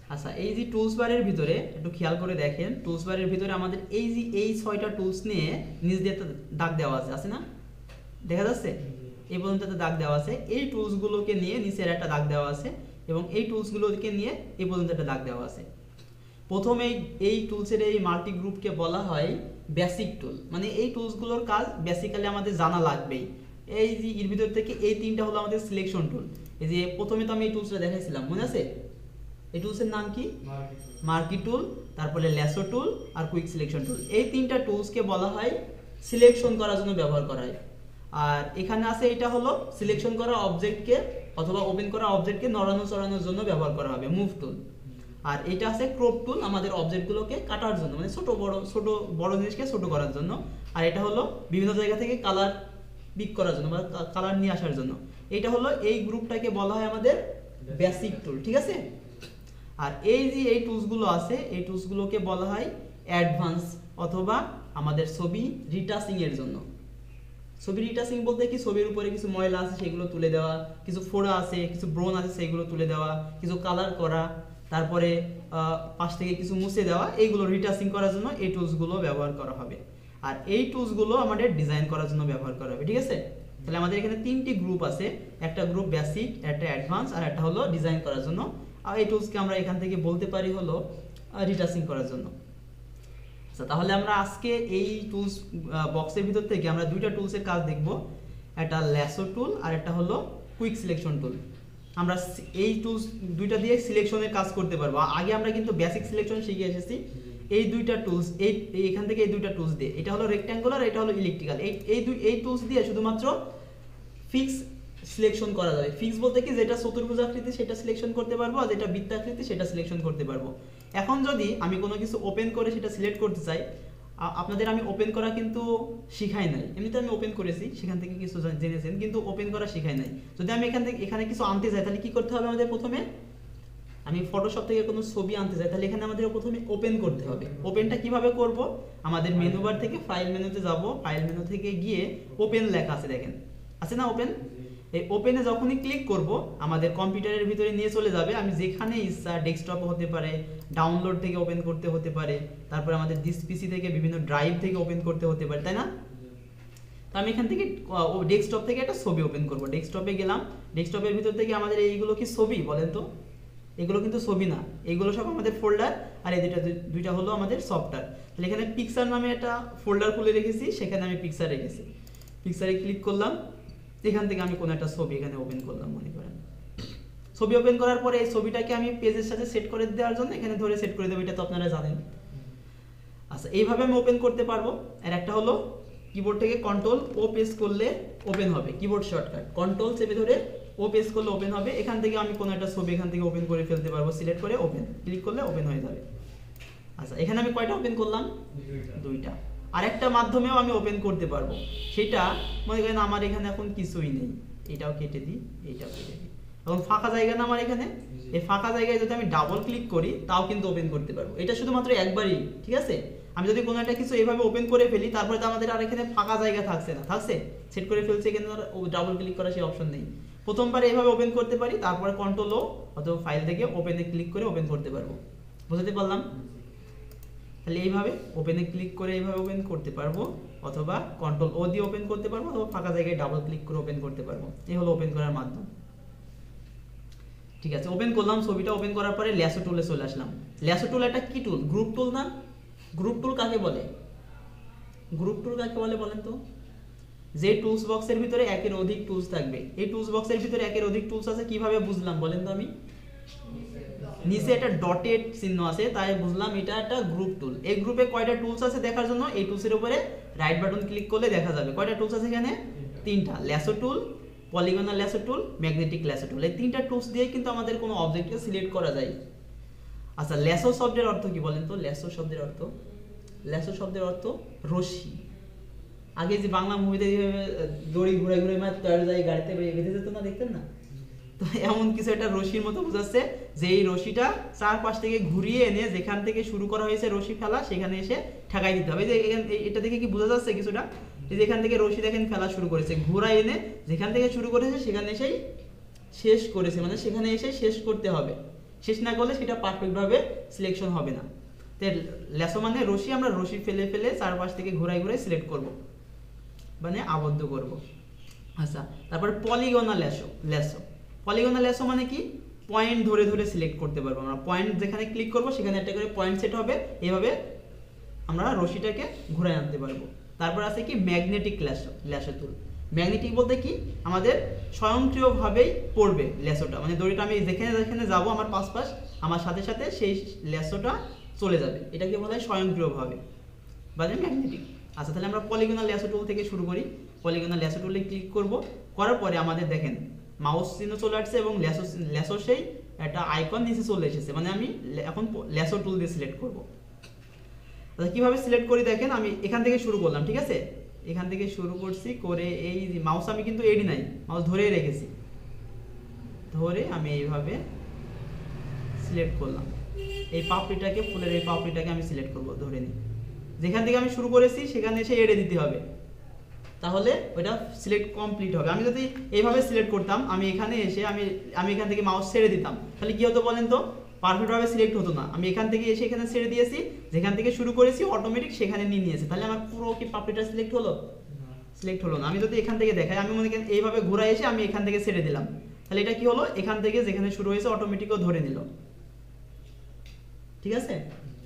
আচ্ছা, এই যে টুলস বারের ভিতরে একটু খেয়াল করে দেখেন, টুলস বারের ভিতরে আমাদের এই যে এই 6টা টুলস নিয়ে নিচ দিয়ে একটা দাগ দেওয়া আছে না? দেখা যাচ্ছে এই পর্যন্ত একটা দাগ দেওয়া আছে। এই টুলসগুলোকে নিয়ে নিচের একটা দাগ দেওয়া আছে এবং এই টুলসগুলোকে নিয়ে এই পর্যন্ত একটা দাগ দেওয়া আছে। প্রথমে এই টুলসের এই মাল্টি গ্রুপকে বলা হয় বেসিক টুল, মানে এই টুলসগুলোর কাজ বেসিক্যালি আমাদের জানা লাগবেই। এই যে এর ভিতর থেকে এই তিনটা হলো আমাদের সিলেকশন টুল। এই যে প্রথমে তো আমি এই টুলসটা দেখাইছিলাম, মনে আছে? এই টুলসের নাম কি? মার্কি টুল, তারপরে ল্যাসো টুল আর কুইক সিলেকশন টুল। এই তিনটা টুলসকে বলা হয় সিলেকশন করার জন্য ব্যবহার করা হয়। আর এখানে আছে এটা হলো সিলেকশন করা অবজেক্টকে অথবা ওপেন করা অবজেক্টকে নড়ানো চড়ানোর জন্য ব্যবহার করা হবে, মুভ টুল। আর এটা আছে ক্রপ টুল, আমাদের অবজেক্টগুলোকে কাটার জন্য, মানে ছোট বড় জিনিসকে ছোট করার জন্য। আর এটা হলো বিভিন্ন জায়গা থেকে কালার পিক করার জন্য বা কালার নিয়ে আসার জন্য। এটা হলো এই গ্রুপটাকে বলা হয় আমাদের বেসিক টুল, ঠিক আছে? আর এই যে এই টুলসগুলো আছে, এই টুলসগুলোকে বলা হয় অ্যাডভান্স অথবা আমাদের ছবি রিটাচিং এর জন্য। ছবি রিটাচিং বলতে কি, ছবির উপরে কিছু ময়লা আছে সেগুলো তুলে দেওয়া, কিছু ফোড়া আছে, কিছু ব্রণ আছে সেগুলো তুলে দেওয়া, কিছু কালার করা, তারপরে পাশ থেকে কিছু মুছে দেওয়া, এইগুলো রিটাচিং করার জন্য এই টুলসগুলো ব্যবহার করা হবে। আর এই টুলসগুলো আমাদের ডিজাইন করার জন্য ব্যবহার করা হবে, ঠিক আছে? তাহলে আমাদের এখানে তিনটি গ্রুপ আছে, একটা গ্রুপ বেসিক, একটা অ্যাডভান্স আর একটা হলো ডিজাইন করার জন্য। আর এই টুলসকে আমরা এখান থেকে বলতে পারি হলো রিটাচিং করার জন্য। আচ্ছা, তাহলে আমরা আজকে এই টুলস বক্সের ভিতর থেকে আমরা দুইটা টুলসের কাজ দেখব, একটা ল্যাসো টুল আর একটা হলো কুইক সিলেকশন টুল। আমরা এই টুলস দুইটা দিয়ে সিলেকশনের কাজ করতে পারবো। আগে আমরা কিন্তু বেসিক সিলেকশন শিখে এসেছি এই দুইটা টুলস, এখান থেকে এই দুইটা টুলস দিয়ে, এটা হলো রেক্ট্যাঙ্গুলার, এটা হলো ইলেকট্রিক্যাল। এই টুলস দিয়ে শুধুমাত্র ফিক্স সিলেকশন করা যাবে। ফিক্স বলতে কি, যেটা চতুর্ভুজ আকৃতি সেটা সিলেকশন করতে পারবো, আর যেটা বৃত্তাকৃতি সেটা সিলেকশন করতে পারবো। এখন যদি আমি কোনো কিছু ওপেন করে সেটা সিলেক্ট করতে চাই, আপনাদের আমি ওপেন করা কিন্তু শিখাই নাই, এমনিতে আমি ওপেন করেছি, সেখান থেকে কিছু জেনেছেন, কিন্তু ওপেন করা শিখাই নাই। যদি আমি এখানে কিছু আনতে চাই তাহলে কি করতে হবে আমাদের? প্রথমে আমি ফটোশপ থেকে কোনো ছবি আনতে চাই তাহলে এখানে আমাদের প্রথমে ওপেন করতে হবে। ওপেনটা কিভাবে করব? আমাদের মেনু বার থেকে ফাইল মেনুতে যাব, ফাইল মেনু থেকে গিয়ে ওপেন লেখা আছে, দেখেন আছে না ওপেন? এই ওপেনে যখনই ক্লিক করব আমাদের কম্পিউটারের ভিতরে নিয়ে চলে যাবে। আমি যেখানে ইচ্ছা, ডেস্কটপ হতে পারে, ডাউনলোড থেকে ওপেন করতে হতে পারে, তারপরে আমাদের দিস পিসি থেকে বিভিন্ন ড্রাইভ থেকে ওপেন করতে হতে পারে, তাই না? তো আমি এখান থেকে ডেস্কটপ থেকে একটা ছবি ওপেন করব। ডেস্কটপে গেলাম, ডেস্কটপের ভিতর থেকে আমাদের এইগুলো কি ছবি বলেন তো? এগুলো কিন্তু ছবি না, এগুলো সব আমাদের ফোল্ডার, আর এই দুইটা হলো আমাদের সফটওয়্যার। তাহলে এখানে পিকচার নামে একটা ফোল্ডার খুলে রেখেছি, সেখানে আমি পিকচার রেখেছি। পিকচারে ক্লিক করলাম, এখান থেকে আমি কোনো একটা ছবি এখানে ওপেন করলাম, মনে করেন। ছবি ওপেন করার পরে এই ছবিটাকে আমি পেজের সাথে সেট করে দেওয়ার জন্য এখানে ধরে সেট করে দেবো, এটা তো আপনারা জানেন। আচ্ছা, এইভাবে আমি ওপেন করতে পারবো। আর একটা হলো কিবোর্ড থেকে কন্ট্রোল ও প্রেস করলে ওপেন হবে, কিবোর্ড শর্টকাট কন্ট্রোল চেপে ধরে ও প্রেস করলে ওপেন হবে। এখান থেকে আমি কোনো একটা ছবি এখান থেকে ওপেন করে ফেলতে পারবো, সিলেক্ট করে ওপেন ক্লিক করলে ওপেন হয়ে যাবে। আচ্ছা, এখানে আমি কয়টা ওপেন করলাম? দুইটা। আরেকটা মাধ্যমেও আমি ওপেন করতে পারবো, সেটা মনে করেন আমার এখানে এখন কিছুই নেই, এটাও কেটে দিই, এইটাও কেটে দিই, এবং ফাঁকা জায়গা না আমার এখানে, এই ফাঁকা জায়গায় যদি আমি ডাবল ক্লিক করি তাও কিন্তু ওপেন করতে পারবো। এটা শুধুমাত্র একবারই, ঠিক আছে? আমি যদি কোনো একটা কিছু এইভাবে ওপেন করে ফেলি তারপরে তো আমাদের আর এখানে ফাঁকা জায়গা থাকছে না, থাকছে সেট করে ফেলছে, কিন্তু ডাবল ক্লিক করা সেই অপশন নেই। প্রথমবার এইভাবে ওপেন করতে পারি, তারপরে কন্ট্রোল ও অথবা ফাইল থেকে ওপেনে ক্লিক করে ওপেন করতে পারবো। বুঝতে পারলাম? তাহলে এইভাবে ওপেনে ক্লিক করে এইভাবে ওপেন করতে পারবো, অথবা কন্ট্রোল ও দিয়ে ওপেন করতে পারবো, অথবা ফাঁকা জায়গায় ডাবল ক্লিক করে ওপেন করতে পারবো। এই হলো ওপেন করার মাধ্যম। ঠিক আছে, ওপেন করলাম, ছবিটা ওপেন করার পরে ল্যাসো টুলে চলে আসলাম। ল্যাসো টুল একটা কি টুল? গ্রুপ টুল না? গ্রুপ টুল কাকে বলে? গ্রুপ টুল কাকে বলে বলেন তো? যে টুলস বক্সের ভিতরে একের অধিক টুলস থাকবে। এই টুলস বক্সের ভিতরে একের অধিক টুলস আছে, কিভাবে বুঝলাম বলেন তো? আমি নিচে একটা ডটেড চিহ্ন আছে, তাই বুঝলাম এটা একটা গ্রুপ টুল। এই গ্রুপে কয়টা টুলস আছে দেখার জন্য এই টুলসের উপরে রাইট বাটন ক্লিক করলে দেখা যাবে কয়টা টুলস আছে এখানে। তিনটা, lasso tool, polygonal lasso tool, magnetic lasso tool. এই তিনটা টুলস দিয়ে কিন্তু আমাদের কোনো অবজেক্টকে সিলেক্ট করা যায়। আচ্ছা, ল্যাসো শব্দের অর্থ কি বলেন তো? ল্যাসো শব্দের অর্থ, ল্যাসো শব্দের অর্থ রশ্মি। আগে যে বাংলা মুভিতে দড়ি ঘুরে ঘুরে গাড়িতে বেঁধে যেত না, দেখতেন না? তো এমন কিছু একটা রশির মতো বোঝাচ্ছে যে এই রশিটা চারপাশ থেকে ঘুরিয়ে এনে যেখান থেকে শুরু করা হয়েছে রশি ফেলা সেখানে এসে ঠেকাই দিতে হবে। যে এটা থেকে কি বোঝা যাচ্ছে কিছুটা? যে যেখান থেকে রশি দেখেন ফেলা শুরু করেছে, ঘোরায় এনে যেখান থেকে শুরু করেছে সেখানে এসেই শেষ করেছে, মানে সেখানে এসে শেষ করতে হবে, শেষ না করলে সেটা পারফেক্টভাবে সিলেকশন হবে না। তাই ল্যাসো মানে রশি, আমরা রশি ফেলে ফেলে চারপাশ থেকে ঘুরাই ঘুরাই সিলেক্ট করব, মানে আবদ্ধ করব। আচ্ছা, তারপর পলিগনাল ল্যাসো। পলিগনাল ল্যাসো মানে কি, পয়েন্ট ধরে ধরে সিলেক্ট করতে পারবো আমরা। পয়েন্ট যেখানে ক্লিক করব সেখানে একটা করে পয়েন্ট সেট হবে, এইভাবে আমরা রশিটাকে ঘুরাই আনতে পারবো। তারপর আছে কি ম্যাগনেটিক ল্যাসো টুল। ম্যাগনেটিক বলতে কি, আমাদের স্বয়ংক্রিয়ভাবেই পড়বে ল্যাসোটা, মানে দড়িটা আমি যেখানে যেখানে যাবো আমার পাশ আমার সাথে সাথে সেই ল্যাসোটা চলে যাবে, এটাকে বলা হয় স্বয়ংক্রিয়ভাবে, মানে ম্যাগনেটিক। আচ্ছা, তাহলে আমরা পলিগনাল ল্যাসো টুল থেকে শুরু করি। পলিগনাল ল্যাসো টুলে ক্লিক করব, করার পরে আমাদের দেখেন মাউস চিহ্ন চলে আসছে এবং ল্যাসো সেই একটা আইকন নিচে চলে এসেছে, মানে আমি এখন ল্যাসো টুল দিয়ে সিলেক্ট করব। আচ্ছা, কিভাবে সিলেক্ট করি দেখেন, আমি এখান থেকে শুরু করলাম, ঠিক আছে, এখান থেকে শুরু করছি করে এই মাউস আমি কিন্তু এডি নাই, মাউস ধরেই রেখেছি, ধরে আমি এইভাবে সিলেক্ট করলাম। এই পাপড়িটাকে, ফুলের এই পাপড়িটাকে আমি সিলেক্ট করব, ধরে নিই। যেখান থেকে আমি শুরু করেছি সেখানে এসে এড়ে দিতে হবে, তাহলে ওইটা সিলেক্ট কমপ্লিট হবে। আমি যদি এইভাবে সিলেক্ট করতাম, আমি এখানে এসে আমি এখান থেকে মাউস ছেড়ে দিতাম, তাহলে কি হতো বলেন তো, পারফেক্টভাবে সিলেক্ট হতো না। আমি এখান থেকে এসে এখানে ছেড়ে দিয়েছি, যেখান থেকে শুরু করেছি অটোমেটিক সেখানে নিয়ে নিয়েছে, তাহলে আমার পুরো কি পাপড়িটা সিলেক্ট হলো? সিলেক্ট হলো না। আমি যদি এখান থেকে দেখাই, আমি মনে করেন এইভাবে ঘুরে এসে আমি এখান থেকে ছেড়ে দিলাম, তাহলে এটা কি হলো, এখান থেকে যেখানে শুরু হয়েছে অটোমেটিকও ধরে নিল, ঠিক আছে।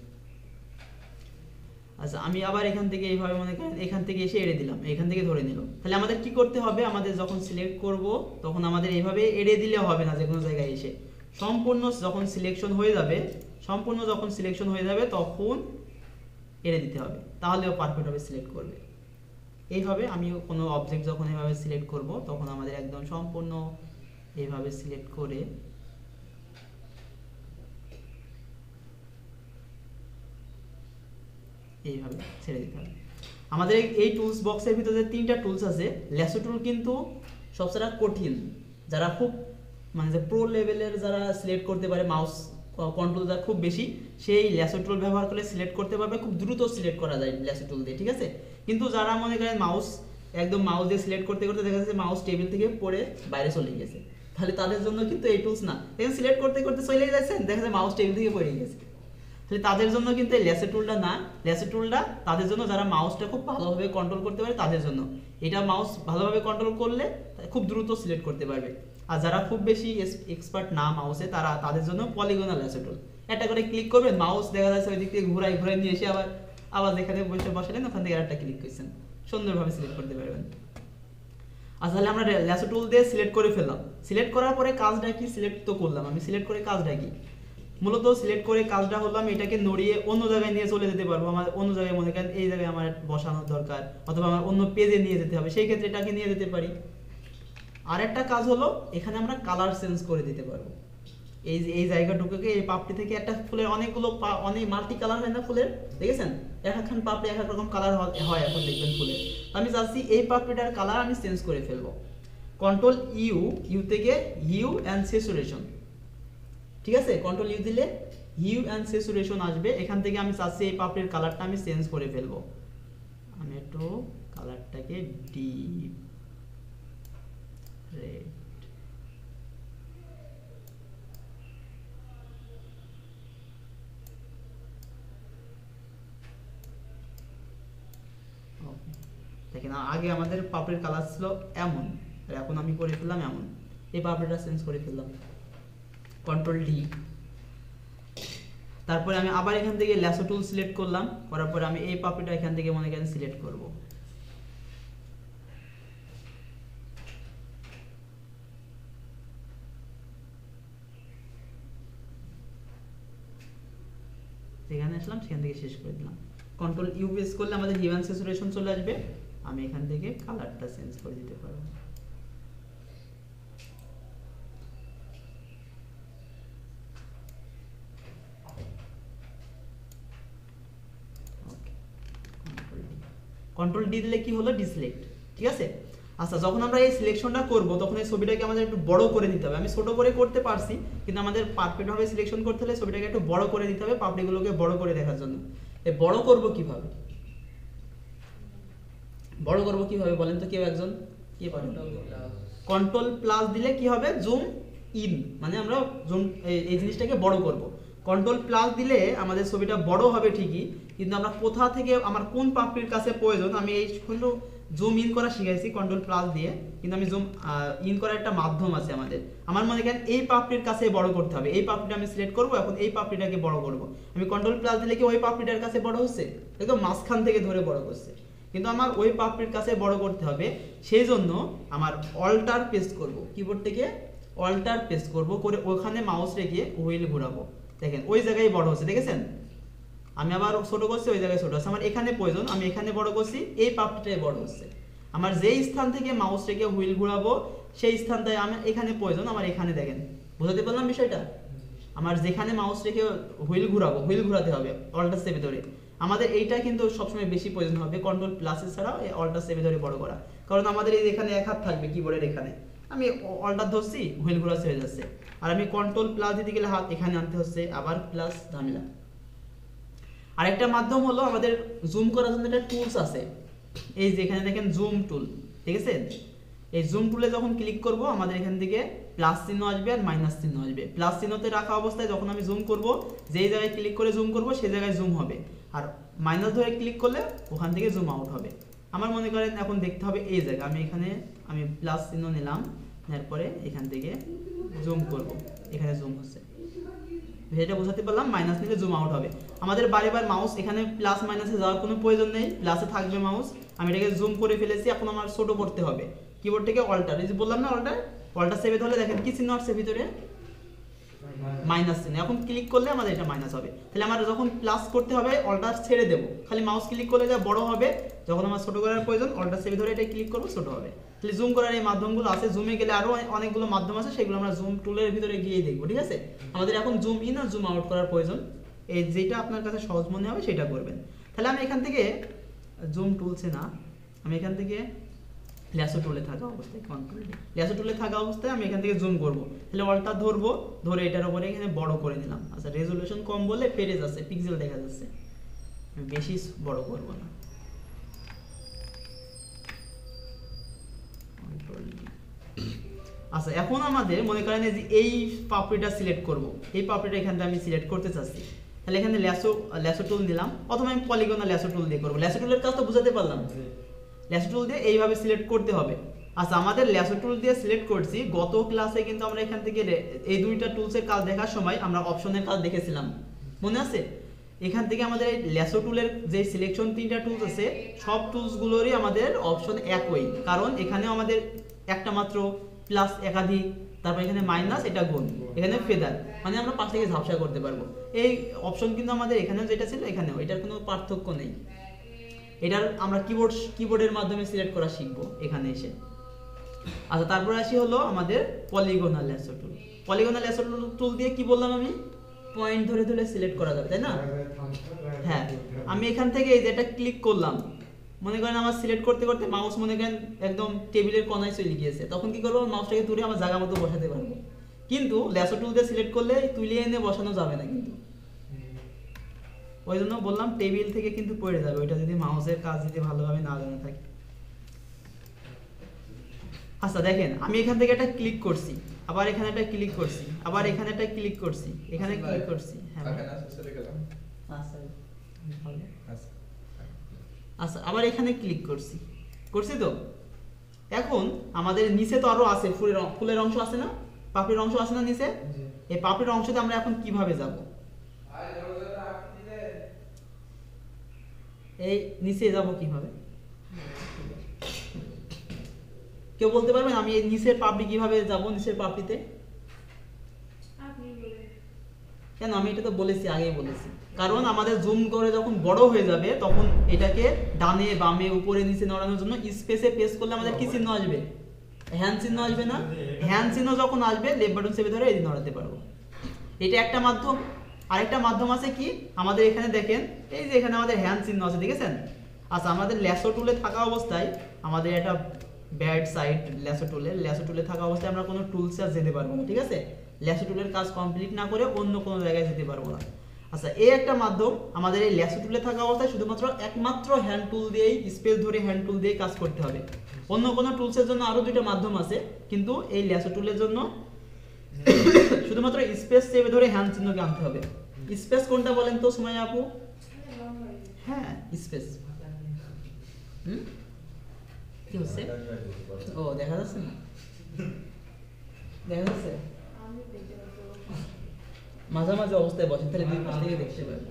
আচ্ছা, আমি আবার এখান থেকে এইভাবে মনে করেন এখান থেকে এসে এড়ে দিলাম, এখান থেকে ধরে নিল। তাহলে আমাদের কি করতে হবে, আমাদের যখন সিলেক্ট করব তখন আমাদের এইভাবে এড়ে দিলে হবে না, যে কোনো জায়গায় এসে সম্পূর্ণ যখন সিলেকশন হয়ে যাবে তখন এড়ে দিতে হবে, তাহলেও পারফেক্টভাবে সিলেক্ট করবে। এইভাবে আমি কোনো অবজেক্ট যখন এইভাবে সিলেক্ট করব তখন আমাদের একদম সম্পূর্ণ এইভাবে সিলেক্ট করে এইভাবে ছেড়ে দিতে হবে। আমাদের এই টুলস বক্সের ভিতরে তিনটা টুলস আছে। ল্যাসো টুল কিন্তু সবচেয়ে কঠিন, যারা খুব মানে যে প্রো লেভেলের যারা সিলেক্ট করতে পারে, মাউস কন্ট্রোল যারা খুব বেশি, সেই ল্যাসো টুল ব্যবহার করে সিলেক্ট করতে পারবে, খুব দ্রুত সিলেক্ট করা যায় ল্যাসো টুল দিয়ে, ঠিক আছে। কিন্তু যারা মনে করেন মাউস দিয়ে সিলেক্ট করতে করতে দেখা যাচ্ছে মাউস টেবিল থেকে পড়ে বাইরে চলে গেছে, তাহলে তাদের জন্য কিন্তু এই টুলস না। দেখেন সিলেক্ট করতে করতে চলে যাচ্ছেন, দেখা যায় মাউস টেবিল থেকে পড়ে গেছে, তাহলে তাদের জন্য কিন্তু এই ল্যাসো টুলটা না। ল্যাসো টুলটা তাদের জন্য যারা মাউসটা খুব ভালোভাবে কন্ট্রোল করতে পারে তাদের জন্য। এটা মাউস ভালোভাবে কন্ট্রোল করলে খুব দ্রুত সিলেক্ট করতে পারবে। আর যারা খুব বেশি এক্সপার্ট না মাউসে, তাদের জন্য পলিগনাল ল্যাসো টুল। একটা করে ক্লিক করবেন, মাউস দেখা যাচ্ছে ওই দিক থেকে ঘুরাই নিয়ে এসে আবার যেখানে বসালেন ওখান থেকে আরেকটা ক্লিক করছেন, সুন্দরভাবে সিলেক্ট করতে পারবেন। আচ্ছা, তাহলে আমরা ল্যাসো টুল দিয়ে সিলেক্ট করে ফেললাম। সিলেক্ট করার পরে কাজটা কি, সিলেক্ট তো করলাম, আমি সিলেক্ট করে কাজটা কি, মূলত সিলেক্ট করে কাজটা হলো আমি এটাকে নড়িয়ে অন্য জায়গায় নিয়ে চলে যেতে পারবো। আমার অন্য জায়গায় মনে করেন এই জায়গায় আমার বসানোর দরকার, অথবা আমার অন্য পেজে নিয়ে যেতে হবে, সেই ক্ষেত্রে এটাকে নিয়ে যেতে পারি। আর একটা কাজ হলো এখানে আমরা কালার চেঞ্জ করে দিতে পারবো। এই জায়গাটুকুকে, এই পাপড়ি থেকে একটা ফুলের অনেক মাল্টি কালার হয় না ফুলের, দেখেছেন একখান পাপড়ি এক এক রকম কালার হয় এখন দেখবেন ফুলের। আমি চাচ্ছি এই পাপড়িটার কালার আমি চেঞ্জ করে ফেলবো। কন্ট্রোল ইউ থেকে হিউ অ্যান্ড স্যাচুরেশন, ঠিক আছে, কন্ট্রোল ইউ দিলে হিউ অ্যান্ড স্যাচুরেশন আসবে। এখান থেকে আমি চাচ্ছি এই পাপড়ির কালারটা আমি চেঞ্জ করে ফেলবো। আমি একটু কালারটাকে ডিপ রেড, দেখেন আগে আমাদের পাপড়ির কালার ছিল এমন, আর এখন আমি করে ফেললাম এমন। এই পাপড়িটা চেঞ্জ করে ফেললাম, কন্ট্রোল ডি। তারপরে আমি আবার এখান থেকে ল্যাসো টুল সিলেক্ট করলাম, করার পরে আমি এই পাপড়িটা এখান থেকে মনে করেন সিলেক্ট করব। যেখানে আসলাম সেখান থেকে শেষ করে দিলাম। কন্ট্রোল ইউ প্রেস করলে আমাদের হিউ অ্যান্ড স্যাচুরেশন চলে আসবে। আমি এখান থেকে কালারটা চেঞ্জ করে দিতে পারবো। কন্ট্রোল ডি দিলে কি হলো, ডিসিলেক্ট, ঠিক আছে। আচ্ছা, যখন আমরা এই সিলেকশনটা করব তখন এই ছবিটাকে আমাদের একটু বড় করে দিতে হবে। আমি ছোট করে করতে পারছি, কিন্তু আমাদের পারফেক্টভাবে সিলেকশন করতে হলে ছবিটাকে একটু বড় করে দিতে হবে, পাপড়িগুলোকে বড় করে দেখার জন্য। এই বড় করব কিভাবে, বলেন তো কেউ একজন, কি পারে? কন্ট্রোল প্লাস দিলে কি হবে, জুম ইন, মানে আমরা জুম এই জিনিসটাকে বড় করব। কন্ট্রোল প্লাস দিলে আমাদের ছবিটা বড় হবে ঠিকই, কিন্তু আমরা কোথা থেকে আমার কোন পাপড়ির কাছে প্রয়োজন আমি এই শুধু জুম ইন করা শিখাইছি কন্ট্রোল প্লাস দিয়ে, কিন্তু আমি জুম ইন করার একটা মাধ্যম আছে আমাদের। আমার মনে করেন এই পাপড়ির কাছে বড় করতে হবে, এই পাপড়িটা আমি সিলেক্ট করব, এখন এই পাপড়িটাকে বড় করব। আমি কন্ট্রোল প্লাস দিলে কি ওই পাপড়িটার কাছে বড় হচ্ছে? একদম মাঝখান থেকে ধরে বড় করছে, কিন্তু আমার ওই পাপড়ির কাছে বড় করতে হবে। সেই জন্য আমার অল্টার পেস্ট করব, কিবোর্ড থেকে অল্টার পেস্ট করব, করে ওখানে মাউস রেখে হুইল ঘোরাবো। দেখেন ওই জায়গায় বড় হচ্ছে, দেখেছেন? আমি আবার ছোট করছি, ওই জায়গায় ছোট হচ্ছে। আমার এখানে প্রয়োজন, আমি এখানে বড় করছি, এই পাপড়িটাই বড় হচ্ছে। আমার যেই স্থান থেকে মাউস রেখে হুইল ঘোরাবো সেই স্থানটাই আমার এখানে প্রয়োজন, আমার এখানে দেখেন। বুঝতে পারলাম বিষয়টা? আমার যেখানে মাউস রেখে হুইল ঘোরাবো, হুইল ঘোরাতে হবে অল্টার চেপে ধরে। আমাদের এইটা কিন্তু সবসময় বেশি প্রয়োজন হবে কন্ট্রোল প্লাস ছাড়াও এই অল্টার চেপে ধরে বড় করা, কারণ আমাদের এই এখানে এক হাত থাকবে কিবোর্ডের এখানে, আমি অল্টার ধরছি হুইল ঘোরাতে হয়ে যাচ্ছে। আর আমি কন্ট্রোল প্লাস দিতে গেলে হাত এখানে আনতে হচ্ছে, আবার প্লাস ঝামেলা। আরেকটা মাধ্যম হলো আমাদের জুম করার জন্য একটা টুলস আছে, এই যে এখানে দেখেন জুম টুল, ঠিক আছে? এই জুম টুলে যখন ক্লিক করব আমাদের এখান থেকে প্লাস চিহ্ন আসবে আর মাইনাস চিহ্ন আসবে। প্লাস চিহ্নতে রাখা অবস্থায় যখন আমি জুম করব, যেই জায়গায় ক্লিক করে জুম করব সেই জায়গায় জুম হবে, আর মাইনাস ধরে ক্লিক করলে ওখান থেকে জুম আউট হবে। আমার মনে করেন এখন দেখতে হবে এই জায়গা, আমি প্লাস চিহ্ন নিলাম, এরপরে এখান থেকে জুম করব, এখানে জুম হচ্ছে, এটা বোঝাতে পারলাম। মাইনাস নিলে জুম আউট হবে। আমাদের বারবার মাউস এখানে প্লাস মাইনাসে যাওয়ার কোনো প্রয়োজন নেই, প্লাসে থাকবে মাউস। আমি এটাকে জুম করে ফেলেছি, এখন আমার ছোট করতে হবে। কিবোর্ড থেকে অল্টার, এই যে বললাম না অল্টার সেভে ধরলে দেখেন কি চিহ্ন আসছে ভিতরে, মাইনাস চিহ্ন। এখন ক্লিক করলে আমাদের এটা মাইনাস হবে। তাহলে আমার যখন প্লাস করতে হবে অল্টার ছেড়ে দেবো, খালি মাউস ক্লিক করলে যা বড় হবে। যখন আমার ছোট করার প্রয়োজন অল্টার সেভে ধরে এটা ক্লিক করবো, ছোট হবে। তাহলে জুম করার এই মাধ্যমগুলো আছে। জুমে গেলে আরো অনেকগুলো মাধ্যম আছে, সেগুলো আমরা জুম টুলের ভিতরে গিয়ে দেখবো, ঠিক আছে? আমাদের এখন জুম ইন আর জুম আউট করার প্রয়োজন, এই যেটা আপনার কাছে সহজ মনে হবে সেটা করবেন। তাহলে আমি এখান থেকে জুম টুলসে না, আমি এখান থেকে ল্যাসো টুলে থাকা অবস্থায়, কন্ট্রোল ল্যাসো টুলে থাকা অবস্থায় আমি এখান থেকে জুম করব। তাহলে অল্টার ধরবো, ধরে এটার উপরে এখানে বড় করে নিলাম। আচ্ছা, রেজোলিউশন কম বলে পেরে যাচ্ছে, পিক্সেল দেখা যাচ্ছে, আমি বেশি বড় করব না। আচ্ছা, এখন আমাদের মনে করেন যে এই পাপড়িটা সিলেক্ট করব, এই পাপড়িটা এখান থেকে আমি সিলেক্ট করতে চাচ্ছি। তাহলে এখানে ল্যাসো টুল নিলাম, অথবা আমি পলিগনাল ল্যাসো টুল দিয়ে করব। ল্যাসো টুলের কাজ তো বুঝাতে পারলাম, ল্যাসো টুল দিয়ে এইভাবে সিলেক্ট করতে হবে। আচ্ছা, আমাদের ল্যাসো টুল দিয়ে সিলেক্ট করছি। গত ক্লাসে কিন্তু আমরা এখান থেকে এই দুইটা টুলসের কাজ দেখার সময় আমরা অপশনের কাজ দেখেছিলাম, মনে আছে? এখান থেকে আমাদের এই ল্যাসো টুলের যে সিলেকশন তিনটা টুলস আছে, সব টুলসগুলোরই আমাদের অপশন একই, কারণ এখানেও আমাদের একটা মাত্র প্লাস একাধিক, তারপর এখানে মাইনাস, এটা গুণ, এখানে ফেদার, মানে আমরা পাশ থেকে ঝাপসা করতে পারবো। এই অপশন কিন্তু আমাদের এখানেও যেটা ছিল এখানেও, এটার কোনো পার্থক্য নেই। এটার আমরা কিবোর্ডের মাধ্যমে সিলেক্ট করা শিখবো এখানে এসে। আচ্ছা, তারপরে আসি হলো আমাদের polygonal lasso tool. Polygonal lasso tool দিয়ে কি বললাম আমি, পয়েন্ট ধরে ধরে সিলেক্ট করা যাবে, তাই না? হ্যাঁ, আমি এখান থেকে এই যেটা ক্লিক করলাম, মনে করেন আমার সিলেক্ট করতে করতে মাউস মনে করেন একদম টেবিলের কোনায় চলে গিয়েছে, তখন কি করবো, মাউসটাকে তুলে আমার জায়গা মতো বসাতে পারবো। কিন্তু ল্যাসো টুল দিয়ে সিলেক্ট করলে তুলে এনে বসানো যাবে না, কিন্তু ওই জন্য বললাম টেবিল থেকে কিন্তু পড়ে যাবে ওইটা, যদি মাউসের কাজ যদি ভালোভাবে না জানা থাকে। আচ্ছা, দেখেন আমি এখান থেকে একটা ক্লিক করছি, আবার এখানে একটা ক্লিক করছি, আবার এখানে একটা ক্লিক করছি, এখানে ক্লিক করছি। হ্যাঁ, আচ্ছা, আবার এখানে ক্লিক করছি তো। এখন আমাদের নিচে তো আরো আছে, ফুলের অংশ আছে না, পাপড়ির অংশ আছে না নিচে? এই পাপড়ির অংশতে আমরা এখন কিভাবে যাব? এই নিচে যাব কিভাবে, কেউ বলতে পারবেন? আমি এই নিচের পাপড়ি কিভাবে যাব, নিচের পাপড়িতে? কেন, আমি এটা তো বলেছি, আগেই বলেছি, কারণ আমাদের জুম করে যখন বড় হয়ে যাবে তখন এটাকে ডানে বামে উপরে নিচে নড়ানোর জন্য স্পেসে প্রেস করলে আমাদের কি চিহ্ন আসবে? হ্যান্ড চিহ্ন আসবে না? হ্যান্ড চিহ্ন যখন আসবে লেফট বাটন চেপে ধরে এই নড়াতে পারবো, এটা একটা মাধ্যম। আরেকটা মাধ্যম আছে কি, আমাদের এখানে দেখেন এই যে এখানে আমাদের হ্যান্ড চিহ্ন আছে, দেখেছেন? আচ্ছা, আমাদের ল্যাসো টুলে থাকা অবস্থায় আমাদের একটা ব্যাড সাইড ল্যাসো টুলে থাকা অবস্থায় আমরা কোনো টুলসে যেতে পারবো না, ঠিক আছে? ল্যাসো টুলের কাজ কমপ্লিট না করে অন্য কোনো জায়গায় যেতে পারবো না। আচ্ছা, এই একটা মাধ্যম। আমাদের এই ল্যাসো টুলে থাকা অবস্থায় শুধুমাত্র একমাত্র হ্যান্ড টুল দিয়েই, স্পেস ধরে হ্যান্ড টুল দিয়ে কাজ করতে হবে। অন্য কোনো টুলসের জন্য আরো দুইটা মাধ্যম আছে, কিন্তু এই ল্যাসো টুলের জন্য শুধুমাত্র স্পেস চেপে ধরে হ্যান্ড চিহ্নকে আনতে হবে। স্পেস কোনটা বলেন তো সুমাইয়া আপু? হ্যাঁ স্পেস। কি হচ্ছে? ও দেখা যাচ্ছে না, দেখা যাচ্ছে মাঝামাঝি অবস্থায় বসেন, তাহলে দুই পাশ থেকে দেখতে পাবেন।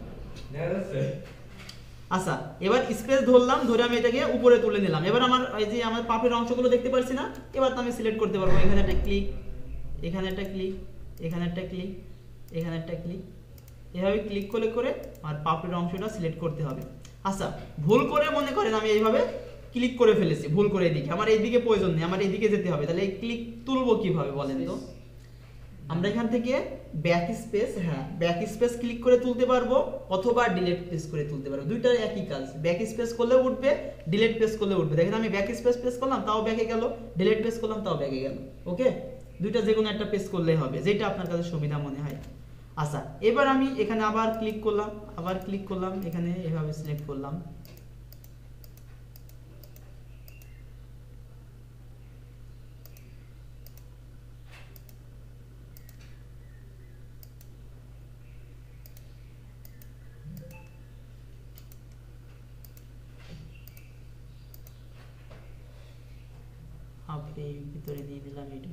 আচ্ছা এবার স্পেস ধরলাম, ধরে আমি এটাকে উপরে তুলে নিলাম। এবার আমার এই যে আমার পাপের অংশগুলো দেখতে পাচ্ছি না, এবার তো আমি সিলেক্ট করতে পারবো। এখানে একটা ক্লিক, এখানে একটা ক্লিক, এখানে একটা ক্লিক, এখানে একটা ক্লিক, এভাবে ক্লিক করে করে আর পাপের অংশটা সিলেক্ট করতে হবে। আচ্ছা ভুল করে মনে করেন আমি এইভাবে ক্লিক করে ফেলেছি, ভুল করে এদিকে, আমার এইদিকে প্রয়োজন নেই, আমার এইদিকে যেতে হবে, তাহলে এই ক্লিক তুলবো কিভাবে বলেন তো? আমরা এখান থেকে ব্যাক স্পেস, হ্যাঁ ব্যাক স্পেস ক্লিক করে তুলতে পারবো, অথবা ডিলিট প্রেস করে তুলতে পারবো। দুইটার একই কাজ, ব্যাক স্পেস করলে উঠবে, ডিলিট প্রেস করলে উঠবে। দেখেন আমি ব্যাক স্পেস প্রেস করলাম তাও ব্যাকে গেল, ডিলিট প্রেস করলাম তাও ব্যাকে গেল। ওকে, দুইটা যে কোনো একটা প্রেস করলেই হবে, যেটা আপনার কাছে সুবিধা মনে হয়। আচ্ছা এবার আমি এখানে আবার ক্লিক করলাম, আবার ক্লিক করলাম, এখানে এভাবে সিলেক্ট করলাম। আপনি ভিতরে দিয়ে দিলাম এটা।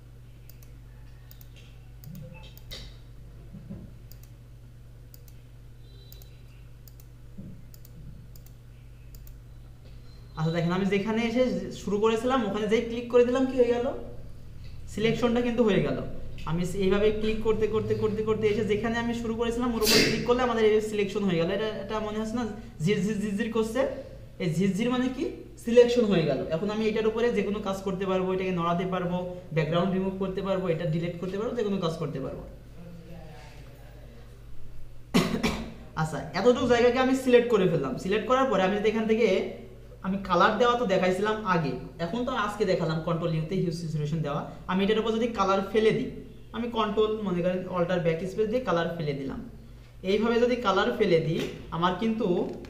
আচ্ছা দেখেন আমি যেখানে এসে শুরু করেছিলাম ওখানে যেই ক্লিক করে দিলাম কি হয়ে গেল, সিলেকশনটা কিন্তু হয়ে গেল। আমি এইভাবে ক্লিক করতে করতে করতে করতে এসে যেখানে আমি শুরু করেছিলাম ওর উপর ক্লিক করলে আমাদের এই সিলেকশন হয়ে গেল। এটা মনে হচ্ছে না ঝিরঝির ঝিরঝির করছে? এই ঝিরঝির মানে কি, সিলেকশন হয়ে গেল। এখন আমি এটার উপরে যে কোনো কাজ করতে পারবো, এটাকে নড়াতে পারবো, ব্যাকগ্রাউন্ড রিমুভ করতে পারবো, এটা ডিলিট করতে পারবো, যে কোনো কাজ করতে পারবো। আচ্ছা এতটুকু জায়গাকে আমি সিলেক্ট করে ফেললাম। সিলেক্ট করার পরে আমি যদি এখান থেকে আমি কালার দেওয়া তো দেখাইছিলাম আগে, এখন তো আজকে দেখালাম কন্ট্রোল ইউতে হিউ স্যাচুরেশন দেওয়া। আমি এটার উপর যদি কালার ফেলে দিই, আমি কন্ট্রোল মনে করেন অল্টার ব্যাক স্পেস দিয়ে কালার ফেলে দিলাম। এইভাবে যদি কালার ফেলে দিই আমার কিন্তু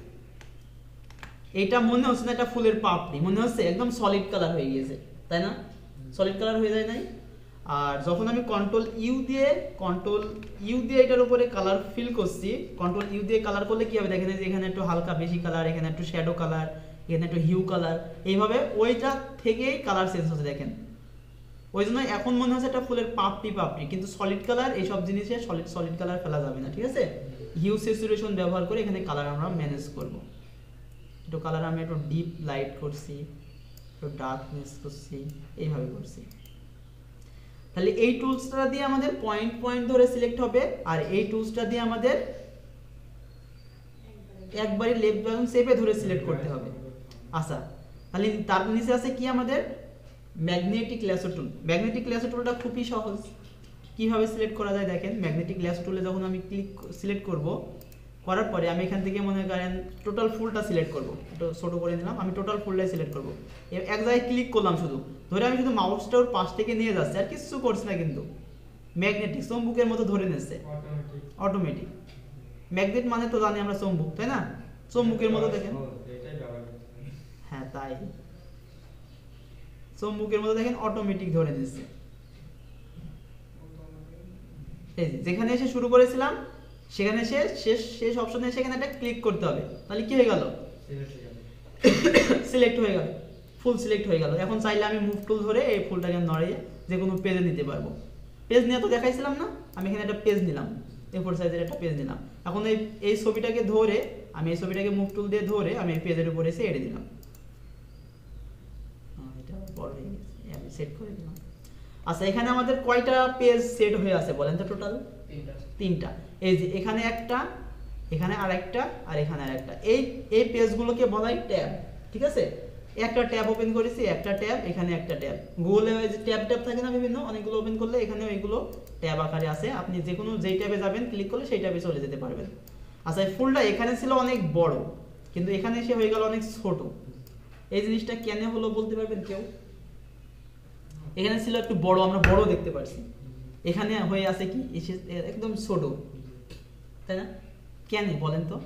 এটা মনে হচ্ছে না এটা ফুলের পাপড়ি, মনে হচ্ছে একদম সলিড কালার হয়ে গিয়েছে, তাই না? সলিড কালার হয়ে যায় নাই? আর যখন আমি কন্ট্রোল ইউ দিয়ে এটার উপরে কালার ফিল করছি, কন্ট্রোল ইউ দিয়ে কালার করলে কি হবে দেখেন, যে এখানে একটু হালকা বেশি কালার, এখানে একটু শ্যাডো কালার, এখানে একটু হিউ কালার, এইভাবে ওইটা থেকেই কালার চেঞ্জ হচ্ছে দেখেন। ওই জন্য এখন মনে হচ্ছে একটা ফুলের পাপড়ি, কিন্তু সলিড কালার এইসব জিনিসে সলিড কালার ফেলা যাবে না, ঠিক আছে? হিউ স্যাচুরেশন ব্যবহার করে এখানে কালার আমরা ম্যানেজ করব। একটু কালার আমি একটু ডিপ লাইট করছি, একটু ডার্কনেস করছি, এইভাবে করছি। তাহলে এই টুলসটা দিয়ে আমাদের পয়েন্ট পয়েন্ট ধরে সিলেক্ট হবে, আর এই টুলসটা দিয়ে আমাদের একবারে লেফট বাটন চেপে ধরে সিলেক্ট করতে হবে। আচ্ছা তাহলে তার নিচে আছে কি আমাদের magnetic lasso tool. Magnetic lasso টুলটা খুবই সহজ, কিভাবে সিলেক্ট করা যায় দেখেন। ম্যাগনেটিক ল্যাসো টুলে যখন আমি সিলেক্ট করব, করার পরে আমি এখান থেকে মনে করেন টোটাল ফুলটা সিলেক্ট করব, একটু ছোট করে নিলাম, আমি টোটাল ফুলটাই সিলেক্ট করব। এক জায়গায় ক্লিক করলাম শুধু, ধরে আমি শুধু মাউসটা ওর পাশ থেকে নিয়ে যাচ্ছি, আর কিছু করছি না, কিন্তু ম্যাগনেটিক চুম্বকের মতো ধরে নিচ্ছে, অটোমেটিক। ম্যাগনেট মানে তো জানি আমরা চুম্বক, তাই না? চুম্বকের মতো দেখেন, হ্যাঁ তাই, চুম্বকের মতো দেখেন অটোমেটিক ধরে নিচ্ছে। এই যেখানে এসে শুরু করেছিলাম সেখানে শেষ অপশনে এসে এখানে একটা ক্লিক করতে হবে, তাহলে কি হয়ে গেল, সিলেক্ট হয়ে গেল, ফুল সিলেক্ট হয়ে গেল। এখন চাইলে আমি মুভ টুল ধরে এই ফুলটাকে নড়িয়ে যে কোনো পেজে নিতে পারবো। পেজ নিয়ে তো দেখাইছিলাম না, আমি এখানে একটা পেজ নিলাম, A4 সাইজের একটা পেজ নিলাম। এখন এই ছবিটাকে ধরে আমি এই ছবিটাকে মুভ টুল দিয়ে ধরে আমি এই পেজের উপরে এসে এড়ে দিলাম, এটা বড় হয়ে গেছে, আমি সেট করে দিলাম। আচ্ছা এখানে আমাদের কয়টা পেজ সেট হয়ে আছে বলেন তো? টোটাল তিনটা। এই যে এখানে একটা, এখানে আরেকটা, আর এখানে আরেকটা, এই পেজগুলোকে বলা হয় ট্যাব, ঠিক আছে? একটা ট্যাব ওপেন করেছি, একটা ট্যাব, এখানে একটা ট্যাব। গুগলে যে ট্যাব থাকে না বিভিন্ন, অনেকগুলো ওপেন করলে এখানেও এগুলো ট্যাব আকারে আছে, আপনি যে কোনো যেই ট্যাবে যাবেন ক্লিক করলে সেই ট্যাবে চলে যেতে পারবেন। আচ্ছা এই ফুলটা এখানে ছিল অনেক বড়, কিন্তু এখানে এসে হয়ে গেল অনেক ছোট। এই জিনিসটা কেন হলো বলতে পারবেন কেউ? এখানে ছিল একটু বড়, আমরা বড় দেখতে পাচ্ছি, এখানে হয়ে আছে কি একদম ছোট, তাই না? কেন বলেন তো?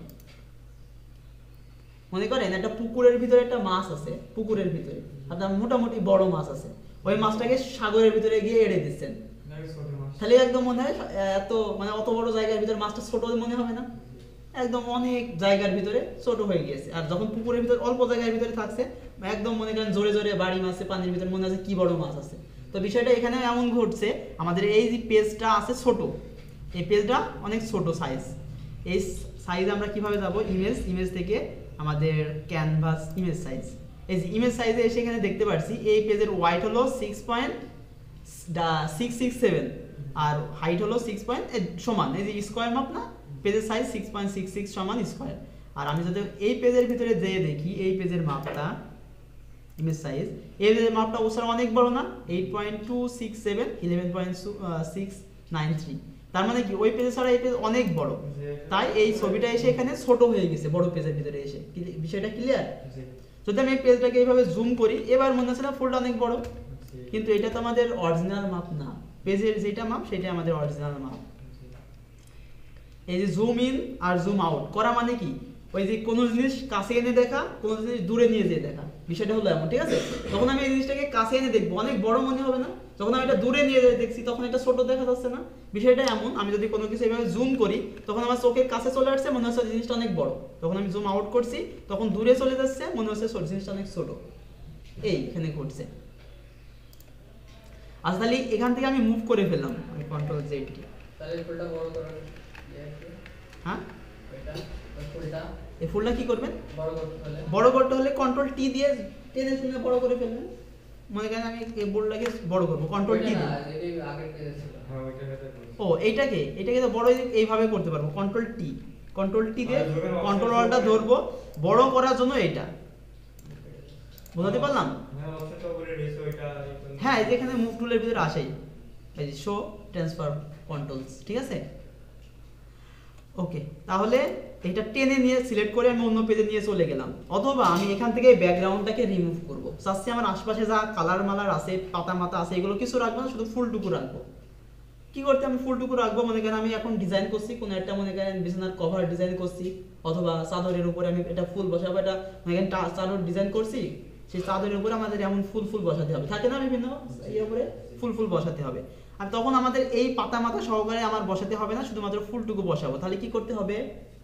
মনে করেন একটা পুকুরের ভিতরে একটা মাছ আছে, পুকুরের ভিতরে আপনার মোটামুটি বড় মাছ আছে, ওই মাছটাকে সাগরের ভিতরে গিয়ে এড়ে দিচ্ছেন, তাহলে একদম মনে হয় এত মানে অত বড় জায়গার ভিতরে মাছটা ছোট মনে হবে না, একদম অনেক জায়গার ভিতরে ছোট হয়ে গিয়েছে। আর যখন পুকুরের ভিতরে অল্প জায়গার ভিতরে থাকছে একদম মনে করেন জোরে জোরে বাড়ি মাছে পানির ভিতরে মনে আছে কি বড় মাছ আছে। তো বিষয়টা এখানে এমন ঘটছে, আমাদের এই যে পেজটা আছে ছোট, এই পেজটা অনেক ছোট সাইজ। এই সাইজ আমরা কিভাবে যাব, ইমেজ থেকে আমাদের ক্যানভাস ইমেজ সাইজ, এই যে ইমেজ সাইজে এসে এখানে দেখতে পাচ্ছি এই পেজের ওয়াইড হলো 6.667 আর হাইট হলো 6 সমান, এই যে স্কয়ার মাপ না, পেজের সাইজ 6.66 সমান স্কয়ার। আর আমি যদি এই পেজের ভিতরে যেয়ে দেখি এই পেজের মাপটা ইমেজ সাইজ, এই পেজের মাপটা ওসার অনেক বড় না, 8.267 11.693, তার মানে কি ওই পেজে ছাড়া এই পেজ অনেক বড়, তাই এই ছবিটা এসে এখানে ছোট হয়ে গেছে বড় পেজের ভিতরে এসে। বিষয়টা ক্লিয়ার? যদি আমি এই পেজটাকে এইভাবে জুম করি এবার মনে হচ্ছে না ফুলটা অনেক বড়, কিন্তু এটা তো আমাদের অরিজিনাল মাপ না, পেজের যেটা মাপ সেটা আমাদের অরিজিনাল মাপ। এই যে জুম ইন আর জুম আউট করা মানে কি, ওই যে কোনো জিনিস কাছে এনে দেখা, কোনো জিনিস দূরে নিয়ে যেয়ে দেখা, বিষয়টা হলো এমন, ঠিক আছে? তখন আমি এই জিনিসটাকে কাছে এনে দেখবো অনেক বড় মনে হবে না, যখন আমি এটা দূরে নিয়ে যেয়ে দেখছি তখন এটা ছোট দেখা যাচ্ছে না। বিষয়টা এমন, আমি যদি কোনো কিছু এইভাবে জুম করি তখন আমার চোখের কাছে চলে আসছে মনে হচ্ছে জিনিসটা অনেক বড়, তখন আমি জুম আউট করছি তখন দূরে চলে যাচ্ছে মনে হচ্ছে জিনিসটা অনেক ছোট, এই এখানে ঘটছে। আচ্ছা তাহলে এখান থেকে আমি মুভ করে ফেললাম, আমি কন্ট্রোল জেড কি, তাহলে ফুলটা বড় করার হ্যাঁ এটা ফুলটা এই ফুলটা কি করবেন, বড় করতে বড় করতে হলে হলে কন্ট্রোল টি দিয়ে টেনে শুনে বড় করে ফেলবেন। মনে করেন আমি এই বোর্ডটাকে বড় করব, কন্ট্রোল টি দিয়ে, আগের পেজে ছিল হ্যাঁ ওইটাকে ও এটাকে তো বড় এইভাবে করতে পারবো, কন্ট্রোল টি দিয়ে কন্ট্রোল অলটা ধরবো বড় করার জন্য এইটা, বুঝতে পারলাম? হ্যাঁ অপশনটা উপরে রয়েছে ওইটা, হ্যাঁ এই যে এখানে মুভ টুলের ভিতরে আসেই এই যে শো ট্রান্সফার কন্ট্রোলস, ঠিক আছে? ওকে, তাহলে এটা টেনে নিয়ে সিলেক্ট করে আমি অন্য পেজে নিয়ে চলে গেলাম, অথবা আমি এখান থেকে ব্যাকগ্রাউন্ডটাকে রিমুভ করব, চাচ্ছি আমার আশপাশে যা কালার মালার আছে পাতা মাতা আছে এগুলো কিছু রাখবো না, শুধু ফুলটুকু রাখবো। কি করতে আমি ফুলটুকু রাখবো, মনে করেন আমি এখন ডিজাইন করছি কোনো একটা, মনে করেন বিছানার কভার ডিজাইন করছি, অথবা চাদরের উপরে আমি এটা ফুল বসাবো, এটা মনে করেন চাদর ডিজাইন করছি, সেই চাদরের উপরে আমাদের এমন ফুল বসাতে হবে, থাকে না বিভিন্ন এর উপরে ফুল বসাতে হবে। আর তখন আমাদের এই পাতা মাথা সহকারে আমার বসাতে হবে না, শুধুমাত্র ফুলটুকু বসাবো। তাহলে কি করতে হবে,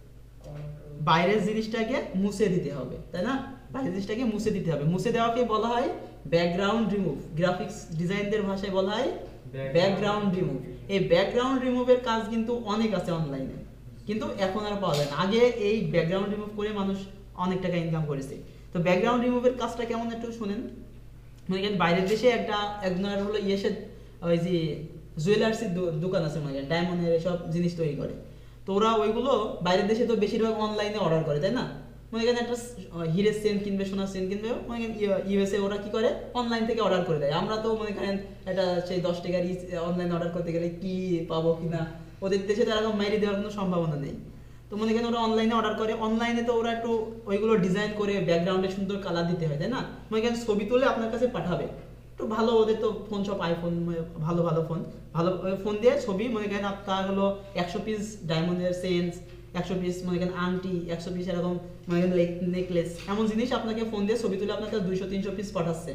বাইরের জিনিসটাকে মুছে দিতে হবে, তাই না? বাইরের জিনিসটাকে মুছে দিতে হবে, মুছে দেওয়াকে বলা হয় ব্যাকগ্রাউন্ড রিমুভ, গ্রাফিক্স ডিজাইনদের ভাষায় বলা হয় ব্যাকগ্রাউন্ড রিমুভ। এই ব্যাকগ্রাউন্ড রিমুভের কাজ কিন্তু অনেক আছে অনলাইনে, কিন্তু এখন আর পাওয়া যায় না। আগে এই ব্যাকগ্রাউন্ড রিমুভ করে মানুষ অনেক টাকা ইনকাম করেছে। তো ব্যাকগ্রাউন্ড রিমুভের কাজটা কেমন একটু শুনেন। মনে করেন বাইরের দেশে একজনের হলো ইয়েসে ওই যে জুয়েলার্সের দোকান আছে, মানে ডায়মন্ডের এসব জিনিস তৈরি করে, তো ওরা ওইগুলো বাইরের দেশে তো বেশিরভাগ অনলাইনে অর্ডার করে, তাই না? মনে করেন একটা হিরের চেন কিনবে, সোনার চেন কিনবে, মনে করেন ইউএসএ ওরা কি করে অনলাইন থেকে অর্ডার করে দেয়। আমরা তো মনে করেন এটা সেই 10 টাকার অনলাইনে অর্ডার করতে গেলে কি পাবো কিনা, ওদের দেশে তো এরকম মাইরে দেওয়ার কোনো সম্ভাবনা নেই। তো মনে করেন ওরা অনলাইনে অর্ডার করে, অনলাইনে তো ওরা একটু ওইগুলো ডিজাইন করে ব্যাকগ্রাউন্ডে সুন্দর কালার দিতে হয়, তাই না? মনে করেন ছবি তুলে আপনার কাছে পাঠাবে, একটু ভালো, ওদের তো ফোন সব আইফোন, ভালো ফোন দিয়ে ছবি, মনে করেন আপনার হলো 100 পিস ডায়মন্ডের চেন, 100 পিস মনে করেন আংটি, 100 পিস এরকম মনে করেন নেকলেস, এমন জিনিস আপনাকে ফোন দিয়ে ছবি তুলে আপনার কাছে 200-300 পিস পাঠাচ্ছে।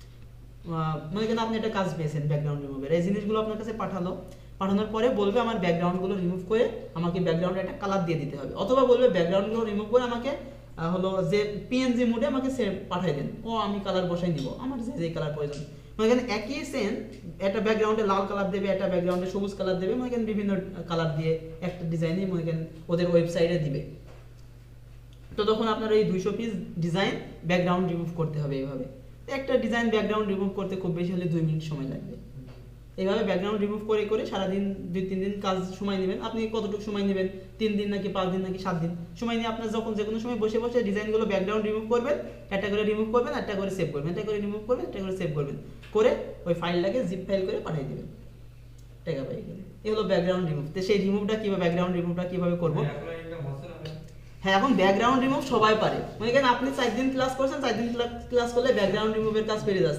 মনে করেন আপনি একটা কাজ পেয়েছেন ব্যাকগ্রাউন্ড রিমুভের, এই জিনিসগুলো আপনার কাছে পাঠানোর পরে বলবে আমার ব্যাকগ্রাউন্ডগুলো রিমুভ করে আমাকে ব্যাকগ্রাউন্ডে একটা কালার দিয়ে দিতে হবে, অথবা বলবে ব্যাকগ্রাউন্ডগুলো রিমুভ করে আমাকে হলো যে পিএনজি মোডে আমাকে সেভ পাঠিয়ে দেন, ও আমি কালার বসাই নিব আমার যে কালার প্রয়োজন। মনে করেন একই সেন একটা ব্যাকগ্রাউন্ডে লাল কালার দেবে, একটা ব্যাকগ্রাউন্ডে সবুজ কালার দেবে, মনে করেন বিভিন্ন কালার দিয়ে একটা ডিজাইনই মনে করেন ওদের ওয়েবসাইটে দিবে। তো তখন আপনার এই 200 পিস ডিজাইন ব্যাকগ্রাউন্ড রিমুভ করতে হবে। এইভাবে একটা ডিজাইন ব্যাকগ্রাউন্ড রিমুভ করতে খুব বেশি হলে 2 মিনিট সময় লাগবে। এইভাবে ব্যাকগ্রাউন্ড রিমুভ করে সারাদিন 2-3 দিন কাজ সময় নেবেন। আপনি কতটুকু সময় নেবেন, 3 দিন নাকি 5 দিন নাকি 7 দিন সময় নিয়ে আপনার যখন যে কোনো সময় বসে ডিজাইনগুলো ব্যাকগ্রাউন্ড রিমুভ করবেন, একটা করে রিমুভ করবেন, একটা করে সেভ করবেন, একটা করে রিমুভ করবেন, একটা করে সেভ করবেন, করে ওই ফাইলটাকে জিপ ফাইল করে পাঠিয়ে দিবেন, টাকা পাই গেলে। এই হলো ব্যাকগ্রাউন্ড রিমুভ। তো সেই রিমুভটা কিভাবে, ব্যাকগ্রাউন্ড রিমুভটা কিভাবে করবো? হ্যাঁ, এখন ব্যাকগ্রাউন্ড রিমুভ সবাই পারে। মনে করেন আপনি 4 দিন ক্লাস করছেন, 4 দিন ক্লাস করলে ব্যাকগ্রাউন্ড রিমুভের কাজ পেরে যাচ্ছেন।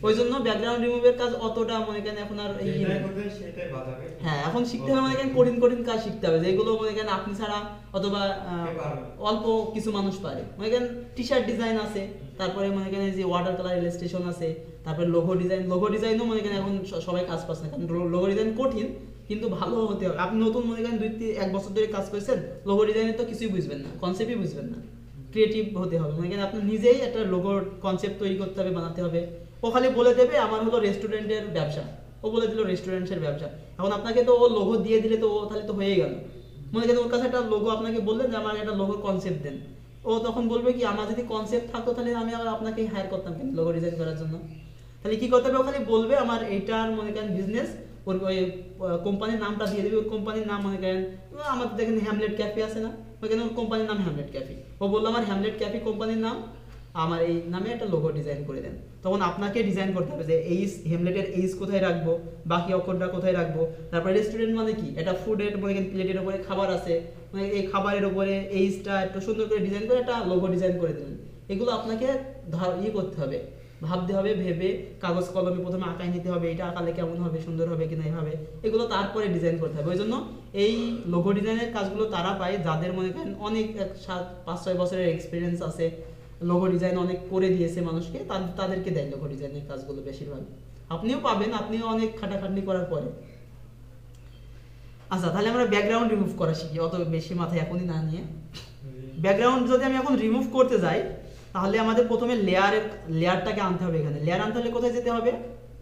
ওই জন্য ব্যাকগ্রাউন্ড রিমুভের কাজ অতটা মনে করেন এখন আর এই যেটাই করবে সেটাই বাজাবে। হ্যাঁ এখন শিখতে হবে মনে করেন কঠিন কঠিন কাজ শিখতে হবে যেগুলো মনে করেন আপনি ছাড়া অথবা অল্প কিছু মানুষ পারে মনে করেন টি শার্ট ডিজাইন আছে তারপরে মনে করেন যে ওয়াটার কালার ইলাস্ট্রেশন আছে তারপরে লোগো ডিজাইনও মনে করেন এখন সবাই কাজ পাচ্ছে না কারণ লোগো ডিজাইন কঠিন কিন্তু ভালো হতে হবে আপনি নতুন মনে করেন 1 বছর ধরে কাজ করছেন লোগো ডিজাইনে তো কিছুই বুঝবেন না কনসেপ্টই বুঝবেন না ক্রিয়েটিভ হতে হবে মনে করেন আপনি নিজেই একটা লোগোর কনসেপ্ট তৈরি করতে হবে বানাতে হবে ও খালি বলে দেবে আমার হলো রেস্টুরেন্টের ব্যবসা ও বলে দিল রেস্টুরেন্টের ব্যবসা এখন আপনাকে তো ও লোগো দিয়ে দিলে তো ও তাহলে তো হয়ে গেল মনে করেন ওর কাছে একটা লোগো আপনাকে বললেন যে আমার একটা লোগোর কনসেপ্ট দেন ও তখন বলবে কি আমার যদি কনসেপ্ট থাকতো তাহলে আমি আবার আপনাকে হায়ার করতাম কেন লোগো ডিজাইন করার জন্য তাহলে কি করতে হবে ও খালি বলবে আমার এইটার মনে করেন বিজনেস ওর ওই কোম্পানির নামটা দিয়ে দেবে ওর কোম্পানির নাম মনে করেন আমাদের দেখেন হ্যামলেট ক্যাফে আছে না ওইখানে ওর কোম্পানির নাম হ্যামলেট ক্যাফে ও বললো আমার হ্যামলেট ক্যাফে কোম্পানির নাম আমার এই নামে একটা লোগো ডিজাইন করে দেন তখন আপনাকে ডিজাইন করতে হবে যে এই হ্যামলেটের এইস কোথায় রাখবো বাকি অক্ষরটা কোথায় রাখবো তারপরে রেস্টুরেন্ট মানে কি এটা ফুডের মনে করেন প্লেটের উপরে খাবার আছে মানে এই খাবারের উপরে এইসটা একটু সুন্দর করে ডিজাইন করে একটা লোগো ডিজাইন করে দিলেন এগুলো আপনাকে করতে হবে ভাবতে হবে ভেবে কাগজ কলমে প্রথমে আঁকায় নিতে হবে এটা আঁকালে কেমন হবে সুন্দর হবে কিনা এইভাবে এগুলো তারপরে ডিজাইন করতে হবে ওই জন্য এই লোগো ডিজাইনের কাজগুলো তারা পায় যাদের মনে করেন অনেক 5-6 বছরের এক্সপিরিয়েন্স আছে লোগো ডিজাইন অনেক করে দিয়েছে মানুষকে তাদেরকে দেয় লোগো ডিজাইনের কাজগুলো বেশিরভাগ আপনিও পাবেন আপনিও অনেক খাটাখাটনি করার পরে আচ্ছা তাহলে আমরা ব্যাকগ্রাউন্ড রিমুভ করা শিখি অত বেশি মাথায় এখনই না নিয়ে ব্যাকগ্রাউন্ড যদি আমি এখন রিমুভ করতে যাই তাহলে আমাদের প্রথমে লেয়ারটাকে আনতে হবে এখানে লেয়ার আনতে হলে কোথায় যেতে হবে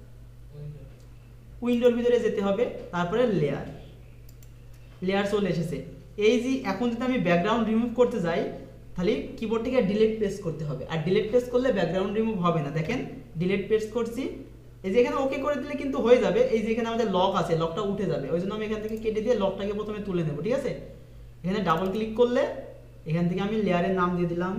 উইন্ডোর ভিতরে যেতে হবে তারপরে লেয়ার চলে এসেছে এই যে এখন যদি আমি ব্যাকগ্রাউন্ড রিমুভ করতে যাই তাহলে কিবোর্ড থেকে ডিলিট প্রেস করতে হবে আর ডিলিট প্রেস করলে ব্যাকগ্রাউন্ড রিমুভ হবে না দেখেন ডিলিট প্রেস করছি এই যে এখানে ওকে করে দিলে কিন্তু হয়ে যাবে এই যে এখানে আমাদের লক আছে লকটা উঠে যাবে ওই জন্য আমি এখান থেকে কেটে দিয়ে লকটাকে প্রথমে তুলে নেব ঠিক আছে এখানে ডাবল ক্লিক করলে এখান থেকে আমি লেয়ারের নাম দিয়ে দিলাম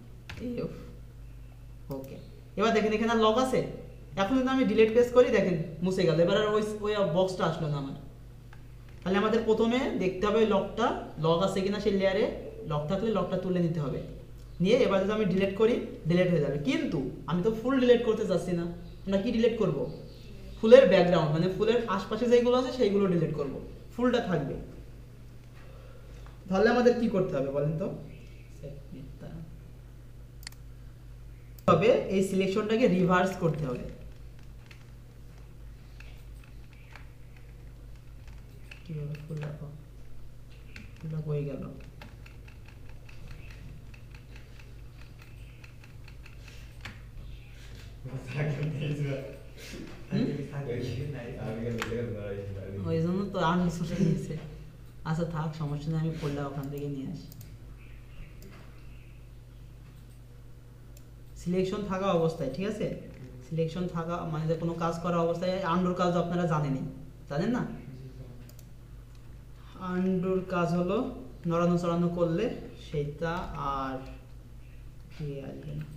ওকে এবার দেখেন এখানে আর লক আছে এখন যদি আমি ডিলিট প্রেস করি দেখেন মুছে গেল এবার আর ওই বক্সটা আসলো না আমার তাহলে আমাদের প্রথমে দেখতে হবে লক আছে কিনা সেই লেয়ারে লক থাকলে লকটা তুলে নিতে হবে নিয়ে এবার যদি আমি ডিলিট করি ডিলিট হয়ে যাবে কিন্তু আমি তো ফুল ডিলিট করতে চাচ্ছি না আমরা কি ডিলিট করব ফুলের ব্যাকগ্রাউন্ড মানে ফুলের আশপাশে যেগুলো আছে সেইগুলো ডিলিট করব ফুলটা থাকবে তাহলে আমাদের কি করতে হবে বলেন তো এই সিলেকশনটাকে রিভার্স করতে হবে কিভাবে ফুলটা হয়ে গেল ওই জন্য তো আনসার দিয়েছে আচ্ছা থাক সমস্যা নেই আমি ফুলটা ওখান থেকে নিয়ে আসি সিলেকশন থাকা অবস্থায় ঠিক আছে সিলেকশন থাকা মানে যে কোনো কাজ করা অবস্থায় আন্ডুর কাজ আপনারা জানেন না আন্ডুর কাজ হলো নড়ানো চড়ানো করলে সেটা আর কি আসবে না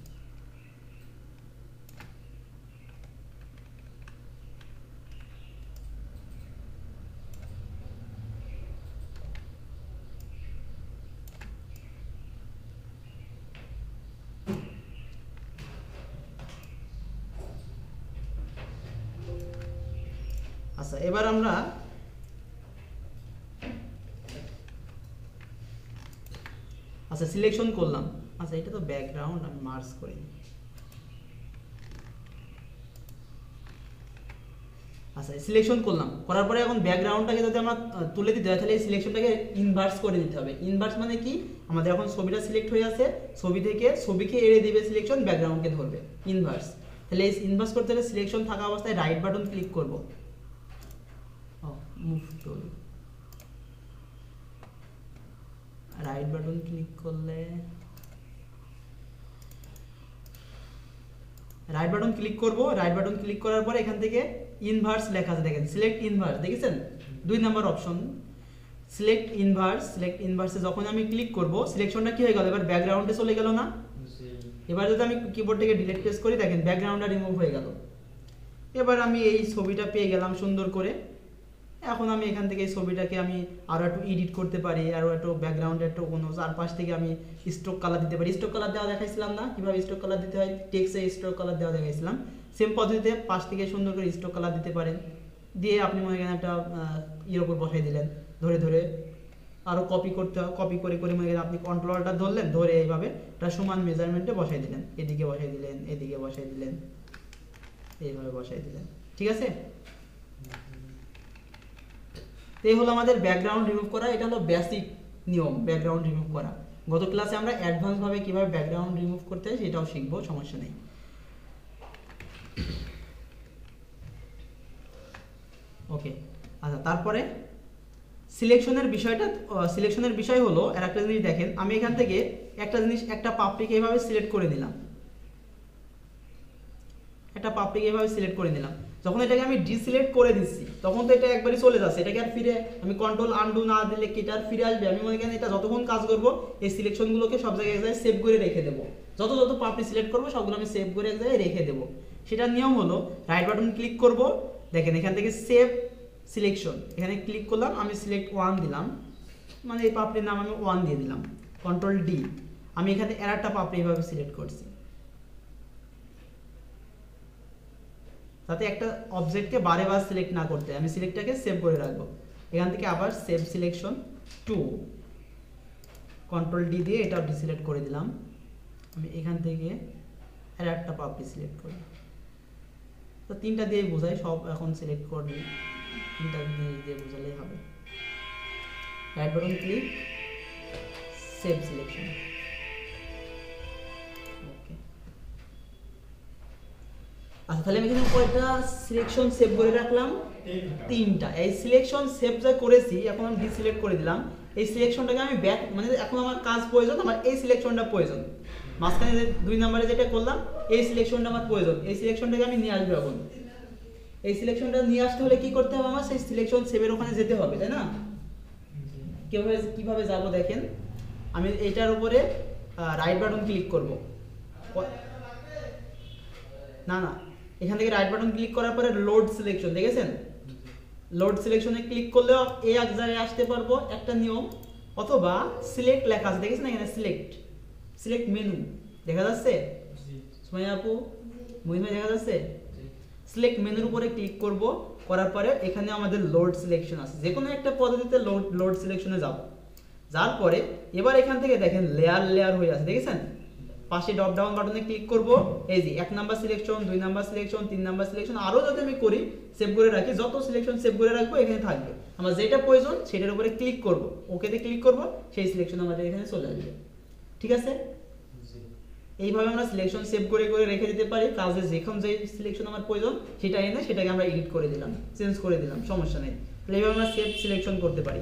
আচ্ছা এবার আমরা সিলেকশন করলাম আচ্ছা এটা তো ব্যাকগ্রাউন্ড আমি মার্জ করি আচ্ছা সিলেকশন করলাম করার পরে এখন ব্যাকগ্রাউন্ডটাকে যদি আমরা তুলে দিতে হয় তাহলে এই সিলেকশনটাকে ইনভার্স করে দিতে হবে ইনভার্স মানে কি আমাদের এখন ছবিটা সিলেক্ট হয়ে আছে ছবিকে এড়িয়ে দিবে সিলেকশন ব্যাকগ্রাউন্ডকে ধরবে ইনভার্স তাহলে এই ইনভার্স করতে হলে সিলেকশন থাকা অবস্থায় রাইট বাটন ক্লিক করব move tool right button click করলে রাইট বাটন ক্লিক করব রাইট বাটন ক্লিক করার পরে এখান থেকে ইনভার্স লেখা আছে দেখেন সিলেক্ট ইনভার্স দেখেছেন 2 নাম্বার অপশন সিলেক্ট ইনভার্সে যখন আমি ক্লিক করব সিলেকশনটা কি হয়ে গেল এবার ব্যাকগ্রাউন্ডে চলে গেল না এবার যদি আমি কিবোর্ড থেকে ডিলিট প্রেস করি দেখেন ব্যাকগ্রাউন্ডটা রিমুভ হয়ে গেল এবার আমি এই ছবিটা পেয়ে গেলাম সুন্দর করে এখন আমি এখান থেকে এই ছবিটাকে আমি আরো একটু এডিট করতে পারি আরো একটু ব্যাকগ্রাউন্ডে একটু কোনো চারপাশ থেকে আমি স্ট্রোক কালার দিতে পারি স্ট্রোক কালার দেওয়া দেখাইছিলাম না কিভাবে স্ট্রোক কালার দিতে হয় টেক্সটে স্ট্রোক কালার দেওয়া দেখাইছিলাম সেম পদ্ধতিতে পাশ থেকে সুন্দর করে স্ট্রোক কালার দিতে পারেন, দিয়ে আপনি মনে করেন একটা ইয়ের উপর বসাই দিলেন, ধরে ধরে আরও কপি করতে হয়, কপি করে করে মনে করেন আপনি কন্ট্রোলারটা ধরলেন, ধরে এইভাবে একটা সমান মেজারমেন্টে বসাই দিলেন, এদিকে বসাই দিলেন, এদিকে বসাই দিলেন, এইভাবে বসাই দিলেন, ঠিক আছে। তো এই হলো আমাদের ব্যাকগ্রাউন্ড রিমুভ করা, এটা হলো বেসিক নিয়ম ব্যাকগ্রাউন্ড রিমুভ করা। গত ক্লাসে আমরা অ্যাডভান্স ভাবে কিভাবে ব্যাকগ্রাউন্ড রিমুভ করতে হয় সেটাও শিখবো, সমস্যা নেই। ওকে, আচ্ছা, তারপরে সিলেকশনের বিষয় হলো আর একটা জিনিস দেখেন, আমি এখান থেকে একটা পাপড়িকে এইভাবে সিলেক্ট করে নিলাম, যখন এটাকে আমি ডিসিলেক্ট করে দিচ্ছি তখন তো এটা একবারই চলে যাচ্ছে, এটাকে আর ফিরে আমি কন্ট্রোল আনডু না দিলে কি এটা আর ফিরে আসবে? আমি মনে করেন এটা যতক্ষণ কাজ করব এই সিলেকশনগুলোকে সব জায়গায় সেভ করে রেখে দেবো, যত পাপড়ি সিলেক্ট করবো সবগুলো আমি সেভ করে এক জায়গায় রেখে দেবো। সেটার নিয়ম হলো রাইট বাটন ক্লিক করব, দেখেন এখান থেকে সেভ সিলেকশন, এখানে ক্লিক করলাম, আমি সিলেক্ট 1 দিলাম, মানে এই পাপড়ির নাম আমি 1 দিয়ে দিলাম, কন্ট্রোল ডি, আমি এখানে আর একটা পাপড়ি এইভাবে সিলেক্ট করছি, তাতে একটা অবজেক্টকে বারে বার সিলেক্ট না করতে, আমি সিলেক্টটাকে সেভ করে রাখবো। এখান থেকে আবার সেভ সিলেকশন 2, কন্ট্রোল ডি দিয়ে এটা ডিসিলেক্ট করে দিলাম, আমি এখান থেকে আর একটা পাপড়ি সিলেক্ট করি, তো 3টা দিয়ে বোঝাই, সব এখন সিলেক্ট করবি, 3টা দিয়ে বোঝালেই হবে। Right button click, save selection, okay. আচ্ছা, তাহলে আমি এখানে কয়টা সিলেকশন সেভ করে রাখলাম? 3টা। এই সিলেকশন সেভ যা করেছি এখন আমি ডিসিলেক্ট করে দিলাম, এই সিলেকশনটাকে আমি ব্যাক, মানে এখন আমার কাজ প্রয়োজন, আমার এই সিলেকশনটা প্রয়োজন, মাঝখানে যে 2 নম্বরে যেটা করলাম এই সিলেকশনটা আমার প্রয়োজন, এই সিলেকশনটাকে আমি নিয়ে আসবো। এখন এই সিলেকশনটা নিয়ে আসতে হলে কি করতে হবে? আমার সেই সিলেকশন সেভের ওখানে যেতে হবে, তাই না? কিভাবে যাব দেখেন, আমি এইটার উপরে রাইট বাটন ক্লিক করব, না এখান থেকে রাইট বাটন ক্লিক করার পরে লোড সিলেকশন, দেখেছেন? লোড সিলেকশনে ক্লিক করলেও এই এক জায়গায় আসতে পারবো, একটা নিয়ম, অথবা সিলেক্ট লেখা আছে, দেখেছেন এখানে সিলেক্ট মেনু দেখা যাচ্ছে, সুমাইয়া আপু, মহিমা দেখা যাচ্ছে? সিলেক্ট মেনুর উপরে ক্লিক করব, করার পরে এখানে আমাদের লোড সিলেকশন আছে, যে কোনো একটা পদ্ধতিতে লোড সিলেকশনে যাব, যার পরে এবার এখান থেকে দেখেন লেয়ার হয়ে আছে, দেখেছেন? পাশে ড্রপ ডাউন বাটনে ক্লিক করব, এই যে 1 number selection, 2 number selection, 3 number selection, আরো যদি আমি করি সেভ করে রাখি, যত সিলেকশন সেভ করে রাখবো এখানে থাকবে, আমার যেটা প্রয়োজন সেটার উপরে ক্লিক করব, ওকেতে ক্লিক করব, সেই সিলেকশন আমাদের এখানে চলে আসবে, ঠিক আছে? এইভাবে আমরা সিলেকশন সেভ করে রেখে দিতে পারি, কাজে যখন যে সিলেকশন আমার প্রয়োজন সেটা এনে সেটাকে আমরা এডিট করে দিলাম, চেঞ্জ করে দিলাম, সমস্যা নেই। তাহলে এইভাবে আমরা সেভ সিলেকশন করতে পারি।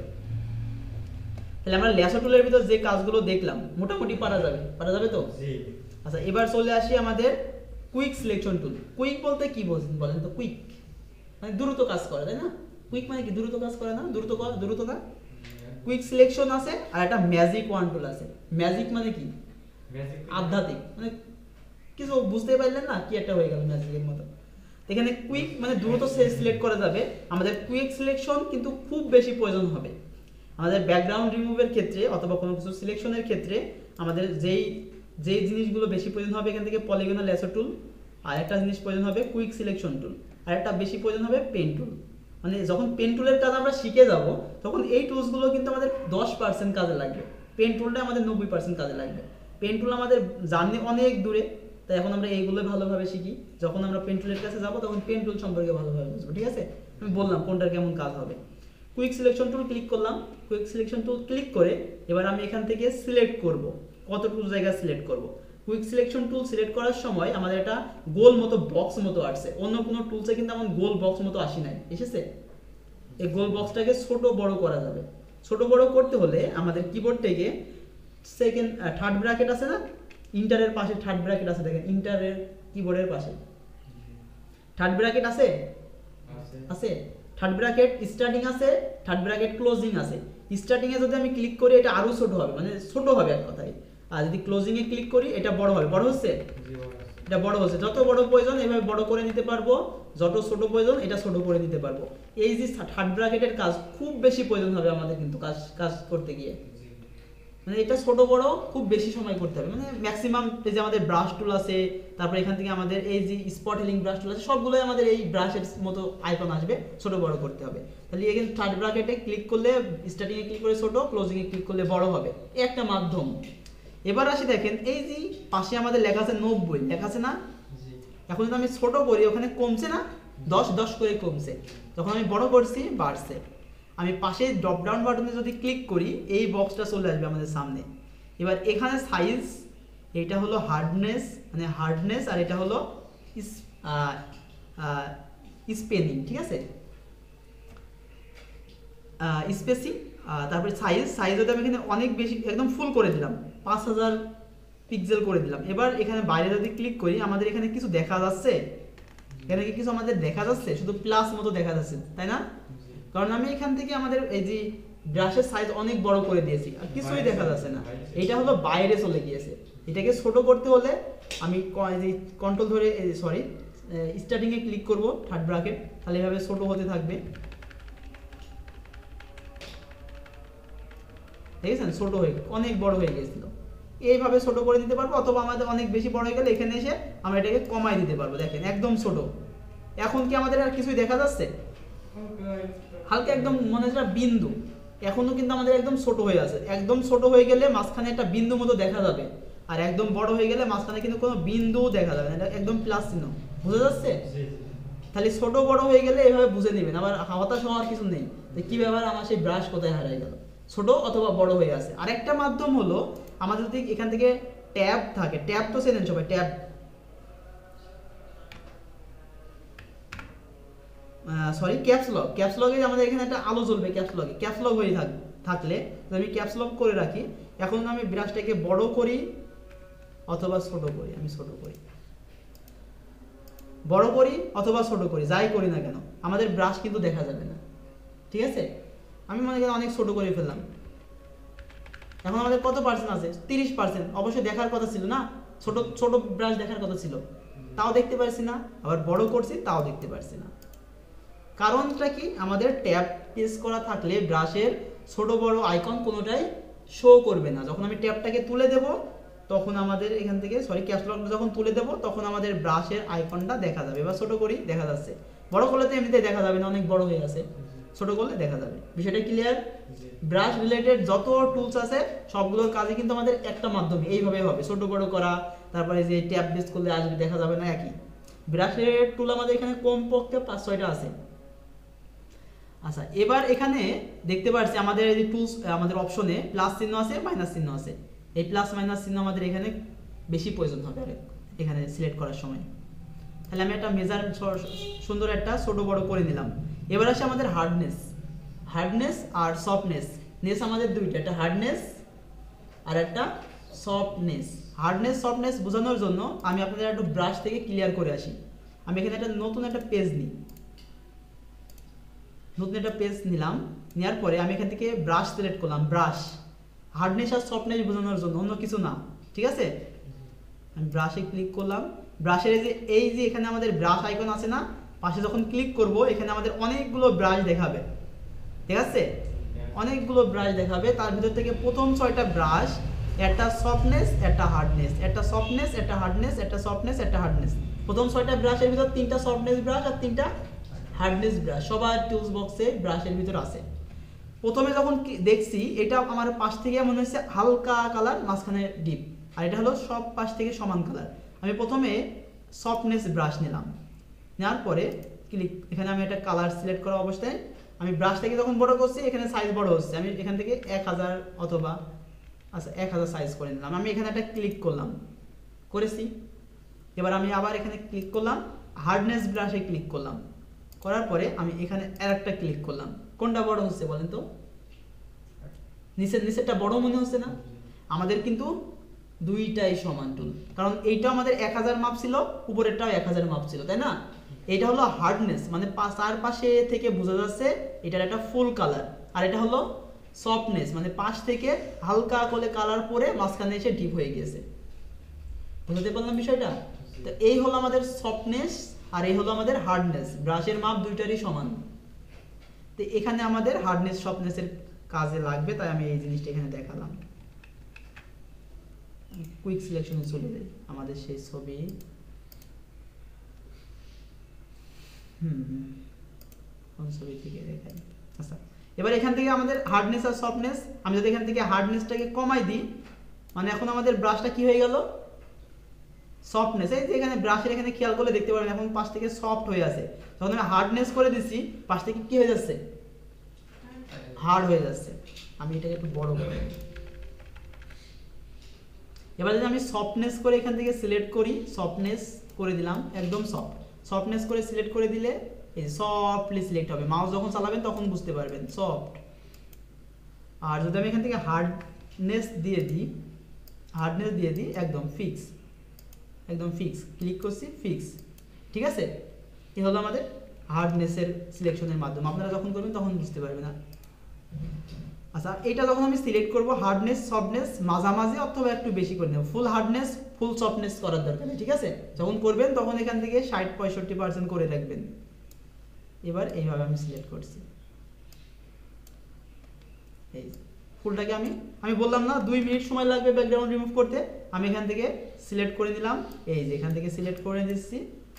তাহলে আমরা ল্যাসো টুলের ভিতর যে কাজগুলো দেখলাম মোটামুটি পারা যাবে তো? আচ্ছা, এবার চলে আসি আমাদের কুইক সিলেকশন টুল। কুইক বলতে কি বলেন তো? কুইক মানে দ্রুত কাজ করে, তাই না? কুইক মানে কি? দ্রুত কাজ করে না? দ্রুত না? কুইক সিলেকশন আছে আর একটা ম্যাজিক ওয়ান টুল আছে। ম্যাজিক মানে কি? আধ্যাত্মিক, মানে কিছু বুঝতে পারলেন না, কি একটা হয়ে গেল ম্যাজিকের মতো। এখানে কুইক মানে দ্রুত সিলেক্ট করা যাবে। আমাদের কুইক সিলেকশন কিন্তু খুব বেশি প্রয়োজন হবে আমাদের ব্যাকগ্রাউন্ড রিমুভের ক্ষেত্রে অথবা কোনো কিছু সিলেকশনের ক্ষেত্রে। আমাদের যেই জিনিসগুলো বেশি প্রয়োজন হবে এখান থেকে পলিগনাল ল্যাসো টুল, আর একটা জিনিস প্রয়োজন হবে কুইক সিলেকশন টুল, আর একটা বেশি প্রয়োজন হবে পেন টুল। মানে যখন পেন টুলের কাজ আমরা শিখে যাব তখন এই টুলসগুলো কিন্তু আমাদের 10% কাজে লাগবে, পেন টুলটা আমাদের 90% কাজে লাগবে। পেন টুল আমাদের জার্নি অনেক দূরে, তাই এখন আমরা এইগুলো ভালোভাবে শিখি। যখন আমরা পেন টুলের কাছে যাব তখন পেন টুল সম্পর্কে ভালোভাবে বুঝবো, ঠিক আছে? আমি বললাম কোনটার কেমন কাজ হবে। কুইক সিলেকশন টুল ক্লিক করলাম, কুইক সিলেকশন টুল ক্লিক করে এবার আমি এখান থেকে সিলেক্ট করব কতটুকু জায়গা সিলেক্ট করব। কুইক সিলেকশন টুল সিলেক্ট করার সময় আমাদের একটা গোল মতো বক্স মতো আসছে, অন্য কোনো টুলসে কিন্তু এমন গোল বক্স মতো আসি নাই, এসেছে? এই গোল বক্সটাকে ছোট বড় করা যাবে। ছোট বড় করতে হলে আমাদের কিবোর্ড থেকে থার্ড ব্র্যাকেট আছে না, ইন্টারের পাশে থার্ড ব্র্যাকেট আছে, দেখেন ইন্টারের কিবোর্ডের পাশে থার্ড ব্র্যাকেট আছে। থার্ড ব্র্যাকেট স্টার্টিং আছে, থার্ড ব্র্যাকেট ক্লোজিং আছে। স্টার্টিং এ যদি আমি ক্লিক করি এটা আরো ছোট হবে, মানে ছোট হবে এক কথায়। আর যদি ক্লোজিং এ ক্লিক করি এটা বড় হবে। বড় হচ্ছে? এটা বড় হচ্ছে। যত বড় প্রয়োজন এভাবে বড় করে নিতে পারবো, যত ছোট প্রয়োজন এটা ছোট করে নিতে পারবো। এই যে থার্ড ব্র্যাকেটের কাজ খুব বেশি প্রয়োজন হবে আমাদের কিন্তু কাজ করতে গিয়ে, মানে এটা ছোট বড় খুব বেশি সময় করতে হবে, মানে ম্যাক্সিমাম এই যে আমাদের ব্রাশ টুল আছে, তারপর এখান থেকে আমাদের এই যে স্পট হিলিং ব্রাশ টুল আছে, সবগুলোই আমাদের এই ব্রাশের মতো আইকন আসবে, ছোট বড় করতে হবে। তাহলে এখানে থার্ড ব্র্যাকেটে ক্লিক করলে স্টার্টিং এ ক্লিক করে ছোট, ক্লোজিং এ ক্লিক করলে বড় হবে, এই একটা মাধ্যম। এবার আসি দেখেন এই যে পাশে আমাদের লেখা আছে 90 লেখা আছে না, এখন যদি আমি ছোট করি ওখানে কমছে না, 10 করে কমছে, যখন আমি বড় করছি বাড়ছে। আমি পাশে ড্রপ ডাউন বাটনে যদি ক্লিক করি এই বক্সটা চলে আসবে আমাদের সামনে। এবার এখানে সাইজ, এটা হলো হার্ডনেস মানে হার্ডনেস, আর এটা হলো স্পেনিং, ঠিক আছে, স্পেসিং। তারপরে সাইজ যদি আমি এখানে অনেক বেশি একদম ফুল করে দিলাম, 5000 পিক্সেল করে দিলাম। এবার এখানে বাইরে যদি ক্লিক করি আমাদের এখানে কিছু দেখা যাচ্ছে, এখানে কি কিছু আমাদের দেখা যাচ্ছে? শুধু প্লাস মতো দেখা যাচ্ছে, তাই না? কারণ আমি এখান থেকে আমাদের এই যে ব্রাশের সাইজ অনেক বড় করে দিয়েছি, আর কিছুই দেখা যাচ্ছে না, এটা হলো বাইরে চলে গিয়েছে। এটাকে ছোট করতে হলে আমি কন্ট্রোল ধরে সরি স্টার্টিং এ ক্লিক করব থার্ড ব্র্যাকেট, তাহলে এভাবে ছোট হতে থাকবে, দেখেছেন ছোট হয়ে অনেক বড় হয়ে গিয়েছিল। এইভাবে ছোট করে দিতে পারবো, অথবা আমাদের অনেক বেশি বড় হয়ে গেলে এখানে এসে আমরা এটাকে কমাই দিতে পারবো। দেখেন একদম ছোট। এখন কি আমাদের আর কিছুই দেখা যাচ্ছে? হালকা একদম মনে হচ্ছে বিন্দু, এখনো কিন্তু আমাদের একদম ছোট হয়ে আছে। একদম ছোট হয়ে গেলে মাঝখানে একটা বিন্দু মতো দেখা যাবে, আর একদম বড় হয়ে গেলে মাঝখানে কিন্তু কোনো বিন্দু দেখা যাবে না, এটা একদম প্লাস চিহ্ন, বুঝা যাচ্ছে? তাহলে ছোট বড় হয়ে গেলে এভাবে বুঝে নেবেন, আবার হতাশ হওয়ার কিছু নেই যে কি ব্যাপার আমার সেই ব্রাশ কোথায় হারিয়ে গেল, ছোট অথবা বড় হয়ে আছে। আরেকটা মাধ্যম হলো আমাদের যদি এখান থেকে ট্যাব থাকে, ট্যাব তো চেনেন সবাই, ট্যাব সরি ক্যাপস লগে আমাদের এখানে একটা আলো জ্বলবে, ক্যাপস লক হয়ে থাকলে আমি ক্যাপস লক করে রাখি। এখন আমি ব্রাশটাকে বড় করি অথবা ছোট করি, আমি ছোট করি, বড় করি অথবা ছোট করি, যাই করি না কেন আমাদের ব্রাশ কিন্তু দেখা যাবে না, ঠিক আছে? আমি মনে করি অনেক ছোট করে ফেললাম। এখন আমাদের কত পার্সেন্ট আছে? 30%। অবশ্যই দেখার কথা ছিল না, ছোট ছোট ব্রাশ দেখার কথা ছিল, তাও দেখতে পারছি না। আবার বড় করছি, তাও দেখতে পারছি না। কারণটা কি? আমাদের ট্যাব প্রেস করা থাকলে ব্রাশের ছোট বড় আইকন কোনোটাই শো করবে না। যখন আমি ট্যাবটাকে তুলে দেব তখন আমাদের এখান থেকে ক্যাপস লকটা যখন তুলে দেব তখন আমাদের ব্রাশের আইকনটা দেখা যাবে। এবার ছোট করি, দেখা যাচ্ছে। বড় করলে তো এমনিতেই দেখা যাবে না, অনেক বড় হয়ে আছে। ছোট করলে দেখা যাবে। বিষয়টা ক্লিয়ার? ব্রাশ রিলেটেড যত টুলস আছে সবগুলোর কাজই কিন্তু আমাদের একটা মাধ্যমে এইভাবে হবে, ছোট বড় করা। তারপরে যে ট্যাব বেস করলে আসবে, দেখা যাবে না, একই। ব্রাশের টুল আমাদের এখানে কমপক্ষে 5-6টা আছে। আচ্ছা, এবার এখানে দেখতে পাচ্ছি আমাদের এই যে টুলস, আমাদের অপশনে প্লাস চিহ্ন আছে, মাইনাস চিহ্ন আছে। এই প্লাস মাইনাস চিহ্ন আমাদের এখানে বেশি প্রয়োজন হবে এখানে সিলেক্ট করার সময়। তাহলে আমি একটা মেজার সুন্দর একটা ছোট বড় করে নিলাম। এবার আসে আমাদের হার্ডনেস আর সফটনেস। নেস আমাদের দুইটা, একটা হার্ডনেস আর একটা সফটনেস। হার্ডনেস সফটনেস বোঝানোর জন্য আমি আপনাদের একটু ব্রাশ থেকে ক্লিয়ার করে আসি। আমি এখানে একটা নতুন একটা পেজ নিই, নতুন একটা পেজ নিলাম। নেওয়ার পরে আমি এখান থেকে ব্রাশ সিলেক্ট করলাম, ব্রাশ হার্ডনেস আর সফটনেস বোঝানোর জন্য, অন্য কিছু না, ঠিক আছে? আমি ব্রাশে ক্লিক করলাম। ব্রাশের এই যে এখানে আমাদের ব্রাশ আইকন আছে না, পাশে যখন ক্লিক করব এখানে আমাদের অনেকগুলো ব্রাশ দেখাবে, ঠিক আছে? অনেকগুলো ব্রাশ দেখাবে। তার ভিতর থেকে প্রথম 6টা ব্রাশ, একটা সফটনেস, একটা হার্ডনেস, একটা সফটনেস, একটা হার্ডনেস, একটা সফটনেস, একটা হার্ডনেস। প্রথম 6টা ব্রাশের ভিতর 3টা সফটনেস ব্রাশ আর 3টা হার্ডনেস ব্রাশ সবার টুলস বক্সে ব্রাশের ভিতর আছে। প্রথমে যখন দেখছি এটা আমার পাশ থেকে মনে হচ্ছে হালকা কালার, মাঝখানে ডিপ, আর এটা হলো সব পাশ থেকে সমান কালার। আমি প্রথমে সফটনেস ব্রাশ নিলাম, নেওয়ার পরে ক্লিক, এখানে আমি একটা কালার সিলেক্ট করা অবস্থায় আমি ব্রাশটাকে যখন বড় করছি এখানে সাইজ বড় হচ্ছে। আমি এখান থেকে 1000 অথবা 1000 সাইজ করে নিলাম। আমি এখানে একটা ক্লিক করলাম, করেছি। এবার আমি আবার এখানে ক্লিক করলাম, হার্ডনেস ব্রাশে ক্লিক করলাম, করার পরে আমি এখানে আরেকটা ক্লিক করলাম। কোনটা বড় হচ্ছে বলেন তো? নিচেরটা বড় মনে হচ্ছে না? আমাদের কিন্তু দুইটাই সমান টুল, কারণ এইটা আমাদের 1000 মাপ ছিল, উপরেরটাও 1000 মাপ ছিল, তাই না? এটা হলো হার্ডনেস, মানে চার পাশে থেকে বোঝা যাচ্ছে এটার একটা ফুল কালার। আর এটা হলো সফটনেস, মানে পাশ থেকে হালকা করে কালার পরে মাঝখানে এসে ডিপ হয়ে গিয়েছে। বুঝতে পারলাম বিষয়টা? তো এই হলো আমাদের সফটনেস আর এই হলো আমাদের হার্ডনেস। ব্রাশের মাপ দুইটারই সমান। তো এখানে আমাদের হার্ডনেস সফটনেসের কাজে লাগবে, তাই আমি এই জিনিসটা এখানে দেখালাম। কুইক সিলেকশনে চলে যাই, আমাদের সেই ছবি কোন ছবি থেকে দেখাই। আচ্ছা, এবার এখান থেকে আমাদের হার্ডনেস আর সফটনেস, আমি যদি এখান থেকে হার্ডনেসটাকে কমাই দিই, মানে এখন আমাদের ব্রাশটা কি হয়ে গেল, সফটনেস। এই যে এখানে ব্রাশের এখানে খেয়াল করলে দেখতে পাবেন এখন পাশ থেকে সফট হয়ে আছে। যখন আমি হার্ডনেস করে দিচ্ছি পাশ থেকে কি হয়ে যাচ্ছে, হার্ড হয়ে যাচ্ছে। আমি এটাকে একটু বড় করে দিই। এবার যদি আমি সফটনেস করে এখান থেকে সিলেক্ট করি, সফটনেস করে দিলাম একদম সফট, সফটনেস করে সিলেক্ট করে দিলে এই সফটলি সিলেক্ট হবে। মাউস যখন চালাবেন তখন বুঝতে পারবেন সফট। আর যদি আমি এখান থেকে হার্ডনেস দিয়ে দিই, হার্ডনেস দিয়ে দিই একদম ফিক্স, একদম ফিক্স, ক্লিক করছি ফিক্স, ঠিক আছে। কি হলো আমাদের হার্ডনেসের সিলেকশনের মাধ্যমে, আপনারা যখন করবেন তখন বুঝতে পারবেন না। আচ্ছা, এটা যখন আমি সিলেক্ট করব হার্ডনেস সফটনেস মাঝামাঝি অথবা একটু বেশি করে নেব, ফুল হার্ডনেস ফুল সফটনেস করার দরকার নেই, ঠিক আছে। যখন করবেন তখন এখান থেকে 60-65% করে রাখবেন। এবার এইভাবে আমি সিলেক্ট করছি, এই ফুলটাকে আমি বললাম না 2 মিনিট সময় লাগবে ব্যাকগ্রাউন্ড রিমুভ করতে, আমি এখান থেকে সিলেক্ট করে নিলাম, এই যে এখান থেকে সিলেক্ট করে দিচ্ছি,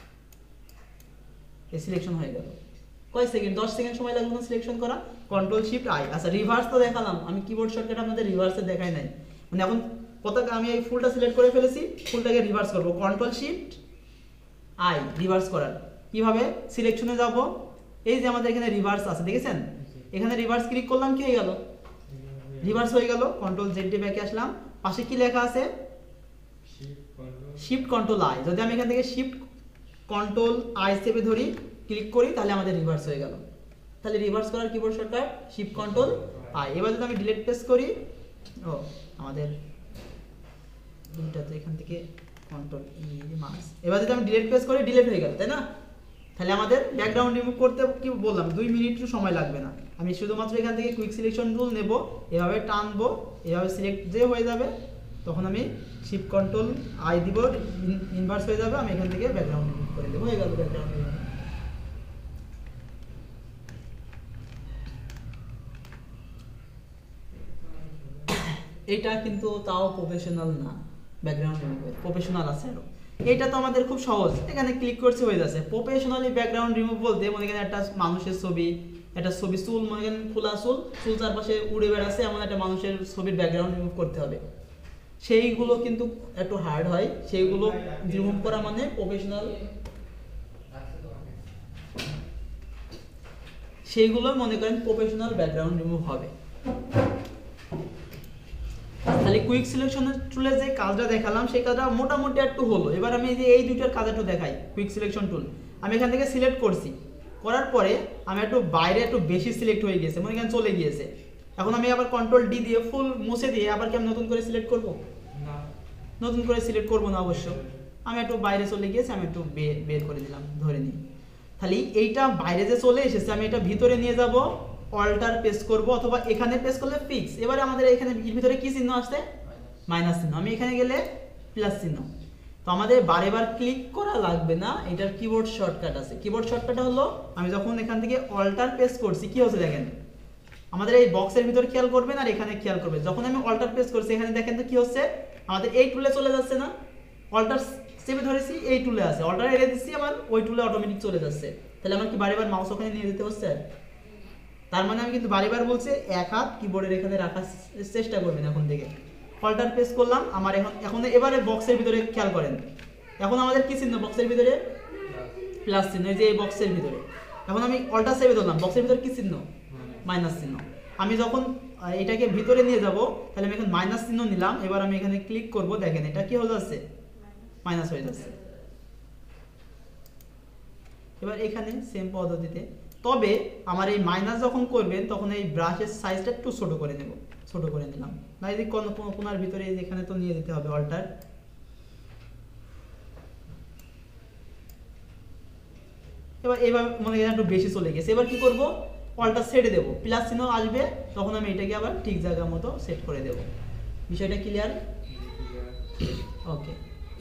এই সিলেকশন হয়ে গেল। কয় সেকেন্ড, 10 সেকেন্ড সময় লাগবে না সিলেকশন করা। Control shift I. আচ্ছা, রিভার্স তো দেখালাম আমি, কিবোর্ড শর্টকাট আপনাদের রিভার্সে দেখাই নাই, মানে এখন পতাকা আমি এই ফুলটা সিলেক্ট করে ফেলেছি, ফুলটাকে রিভার্স করব, কন্ট্রোল শিফট আই রিভার্স করার। কিভাবে, সিলেকশনে যাব, এই যে আমাদের এখানে রিভার্স আছে দেখেছেন, এখানে রিভার্স ক্লিক করলাম, কি হয়ে গেল, রিভার্স হয়ে গেল। কন্ট্রোল জেড দিয়ে ব্যাকে আসলাম, পাশে কি লেখা আছে, শিফট কন্ট্রোল আই। যদি আমি এখান থেকে শিফট কন্ট্রোল আই চেপে ধরি, ক্লিক করি, তাহলে আমাদের রিভার্স হয়ে গেল। তাহলে রিভার্স করার keyboard shortcut shift control I. এবার যদি আমি ডিলিট প্রেস করি, ও আমাদের দুইটা তো এখান থেকে কন্ট্রোল ই মাউস, এবার যদি আমি ডিলিট প্রেস করি ডিলিট হয়ে গেল, তাই না। তাহলে আমাদের ব্যাকগ্রাউন্ড রিমুভ করতে কি বললাম 2 মিনিট সময় লাগবে না। আমি শুধুমাত্র এখান থেকে কুইক সিলেকশন টুল নেব, এভাবে টানবো, এভাবে সিলেক্ট যে হয়ে যাবে, তখন আমি শিফট কন্ট্রোল আই দিব, ইনভার্স হয়ে যাবে, আমি এখান থেকে ব্যাকগ্রাউন্ড রিমুভ করে দেবো, হয়ে গেল ব্যাকগ্রাউন্ড রিমুভ। এটা কিন্তু তাও প্রফেশনাল না, ব্যাকগ্রাউন্ড রিমুভ প্রফেশনাল আছে আরো। এটা তো আমাদের খুব সহজ, এখানে ক্লিক করছে হয়ে যাচ্ছে। প্রফেশনালি ব্যাকগ্রাউন্ড রিমুভ বলতে মনে করেন একটা মানুষের ছবি, একটা ছবি চুল মনে করেন খোলা চুল, চুল চারপাশে উড়ে বেড়াচ্ছে এমন একটা মানুষের ছবির ব্যাকগ্রাউন্ড রিমুভ করতে হবে, সেইগুলো কিন্তু একটু হার্ড হয়, সেইগুলো রিমুভ করা মানে প্রফেশনাল, সেইগুলো মনে করেন প্রফেশনাল ব্যাকগ্রাউন্ড রিমুভ হবে। তাহলে কুইক সিলেকশনের টুলে যে কাজটা দেখালাম সেই কাজটা মোটামুটি একটু হলো। এবার আমি এই দুইটার কাজ একটু দেখাই। কুইক সিলেকশন টুল আমি এখান থেকে সিলেক্ট করছি, করার পরে আমি একটু বাইরে একটু বেশি সিলেক্ট হয়ে গিয়েছে, মনে করেন চলে গিয়েছে। এখন আমি আবার কন্ট্রোল ডি দিয়ে ফুল মুছে দিয়ে আবার কি আমি নতুন করে সিলেক্ট করব না, নতুন করে সিলেক্ট করব না অবশ্য। আমি একটু বাইরে চলে গিয়েছে, আমি একটু বের করে দিলাম, ধরে নিই। তাহলে এইটা বাইরে যে চলে এসেছে আমি এটা ভিতরে নিয়ে যাব, অল্টার প্রেস করব অথবা এখানে প্রেস করলে ফিক্স। এবারে আমাদের এখানে ভিতরে কি চিহ্ন আসছে, মাইনাস চিহ্ন, আমি এখানে গেলে প্লাস চিহ্ন। তো আমাদের বারেবার ক্লিক করা লাগবে না, এটার কিবোর্ড শর্টকাট আছে। কিবোর্ড শর্টকাটটা হলো আমি যখন এখান থেকে অল্টার প্রেস করছি কি হচ্ছে দেখেন, আমাদের এই বক্সের ভিতর খেয়াল করবেন আর এখানে খেয়াল করবেন, যখন আমি অল্টার প্রেস করছি এখানে দেখেন তো কি হচ্ছে, আমাদের এই টুলে চলে যাচ্ছে না, অল্টার চেপে ধরেছি এই টুলে আছে, অল্টার এড়ে দিচ্ছি আবার ওই টুলে অটোমেটিক চলে যাচ্ছে। তাহলে আমার কি বারেবার মাউস ওখানে নিয়ে যেতে হচ্ছে, তার মানে আমি কিন্তু বারেবার বলছে এক হাত কিবোর্ডের এখানে রাখার চেষ্টা করবেন। এখন থেকে অল্টার প্রেস করলাম, আমার এখন এবারে বক্সের ভিতরে খেয়াল করেন, এখন আমাদের কি চিহ্ন বক্সের ভিতরে, প্লাস চিহ্ন, এই যে এই বক্সের ভিতরে। এখন আমি অল্টার চেপে ধরলাম, বক্সের ভিতরে কি চিহ্ন, মাইনাস চিহ্ন। আমি যখন এটাকে ভিতরে নিয়ে যাব তাহলে আমি এখন মাইনাস চিহ্ন নিলাম, এবার আমি এখানে ক্লিক করব, দেখেন এটা কি হয়ে যাচ্ছে, মাইনাস হয়ে যাচ্ছে। এবার এখানে সেম পদ্ধতিতে, তবে আমার এই মাইনাস যখন করবেন তখন এই ব্রাশের সাইজটা একটু ছোট করে নেব, ছোট করে নিলাম না, এই কোনার ভিতরে এখানে তো নিয়ে যেতে হবে অল্টার। এবার এইভাবে মনে করেন একটু বেশি চলে গেছে, এবার কি করব, অল্টার ছেড়ে দেবো, প্লাস চিহ্ন আসবে, তখন আমি এটাকে আবার ঠিক জায়গা মতো সেট করে দেব। বিষয়টা ক্লিয়ার? ওকে,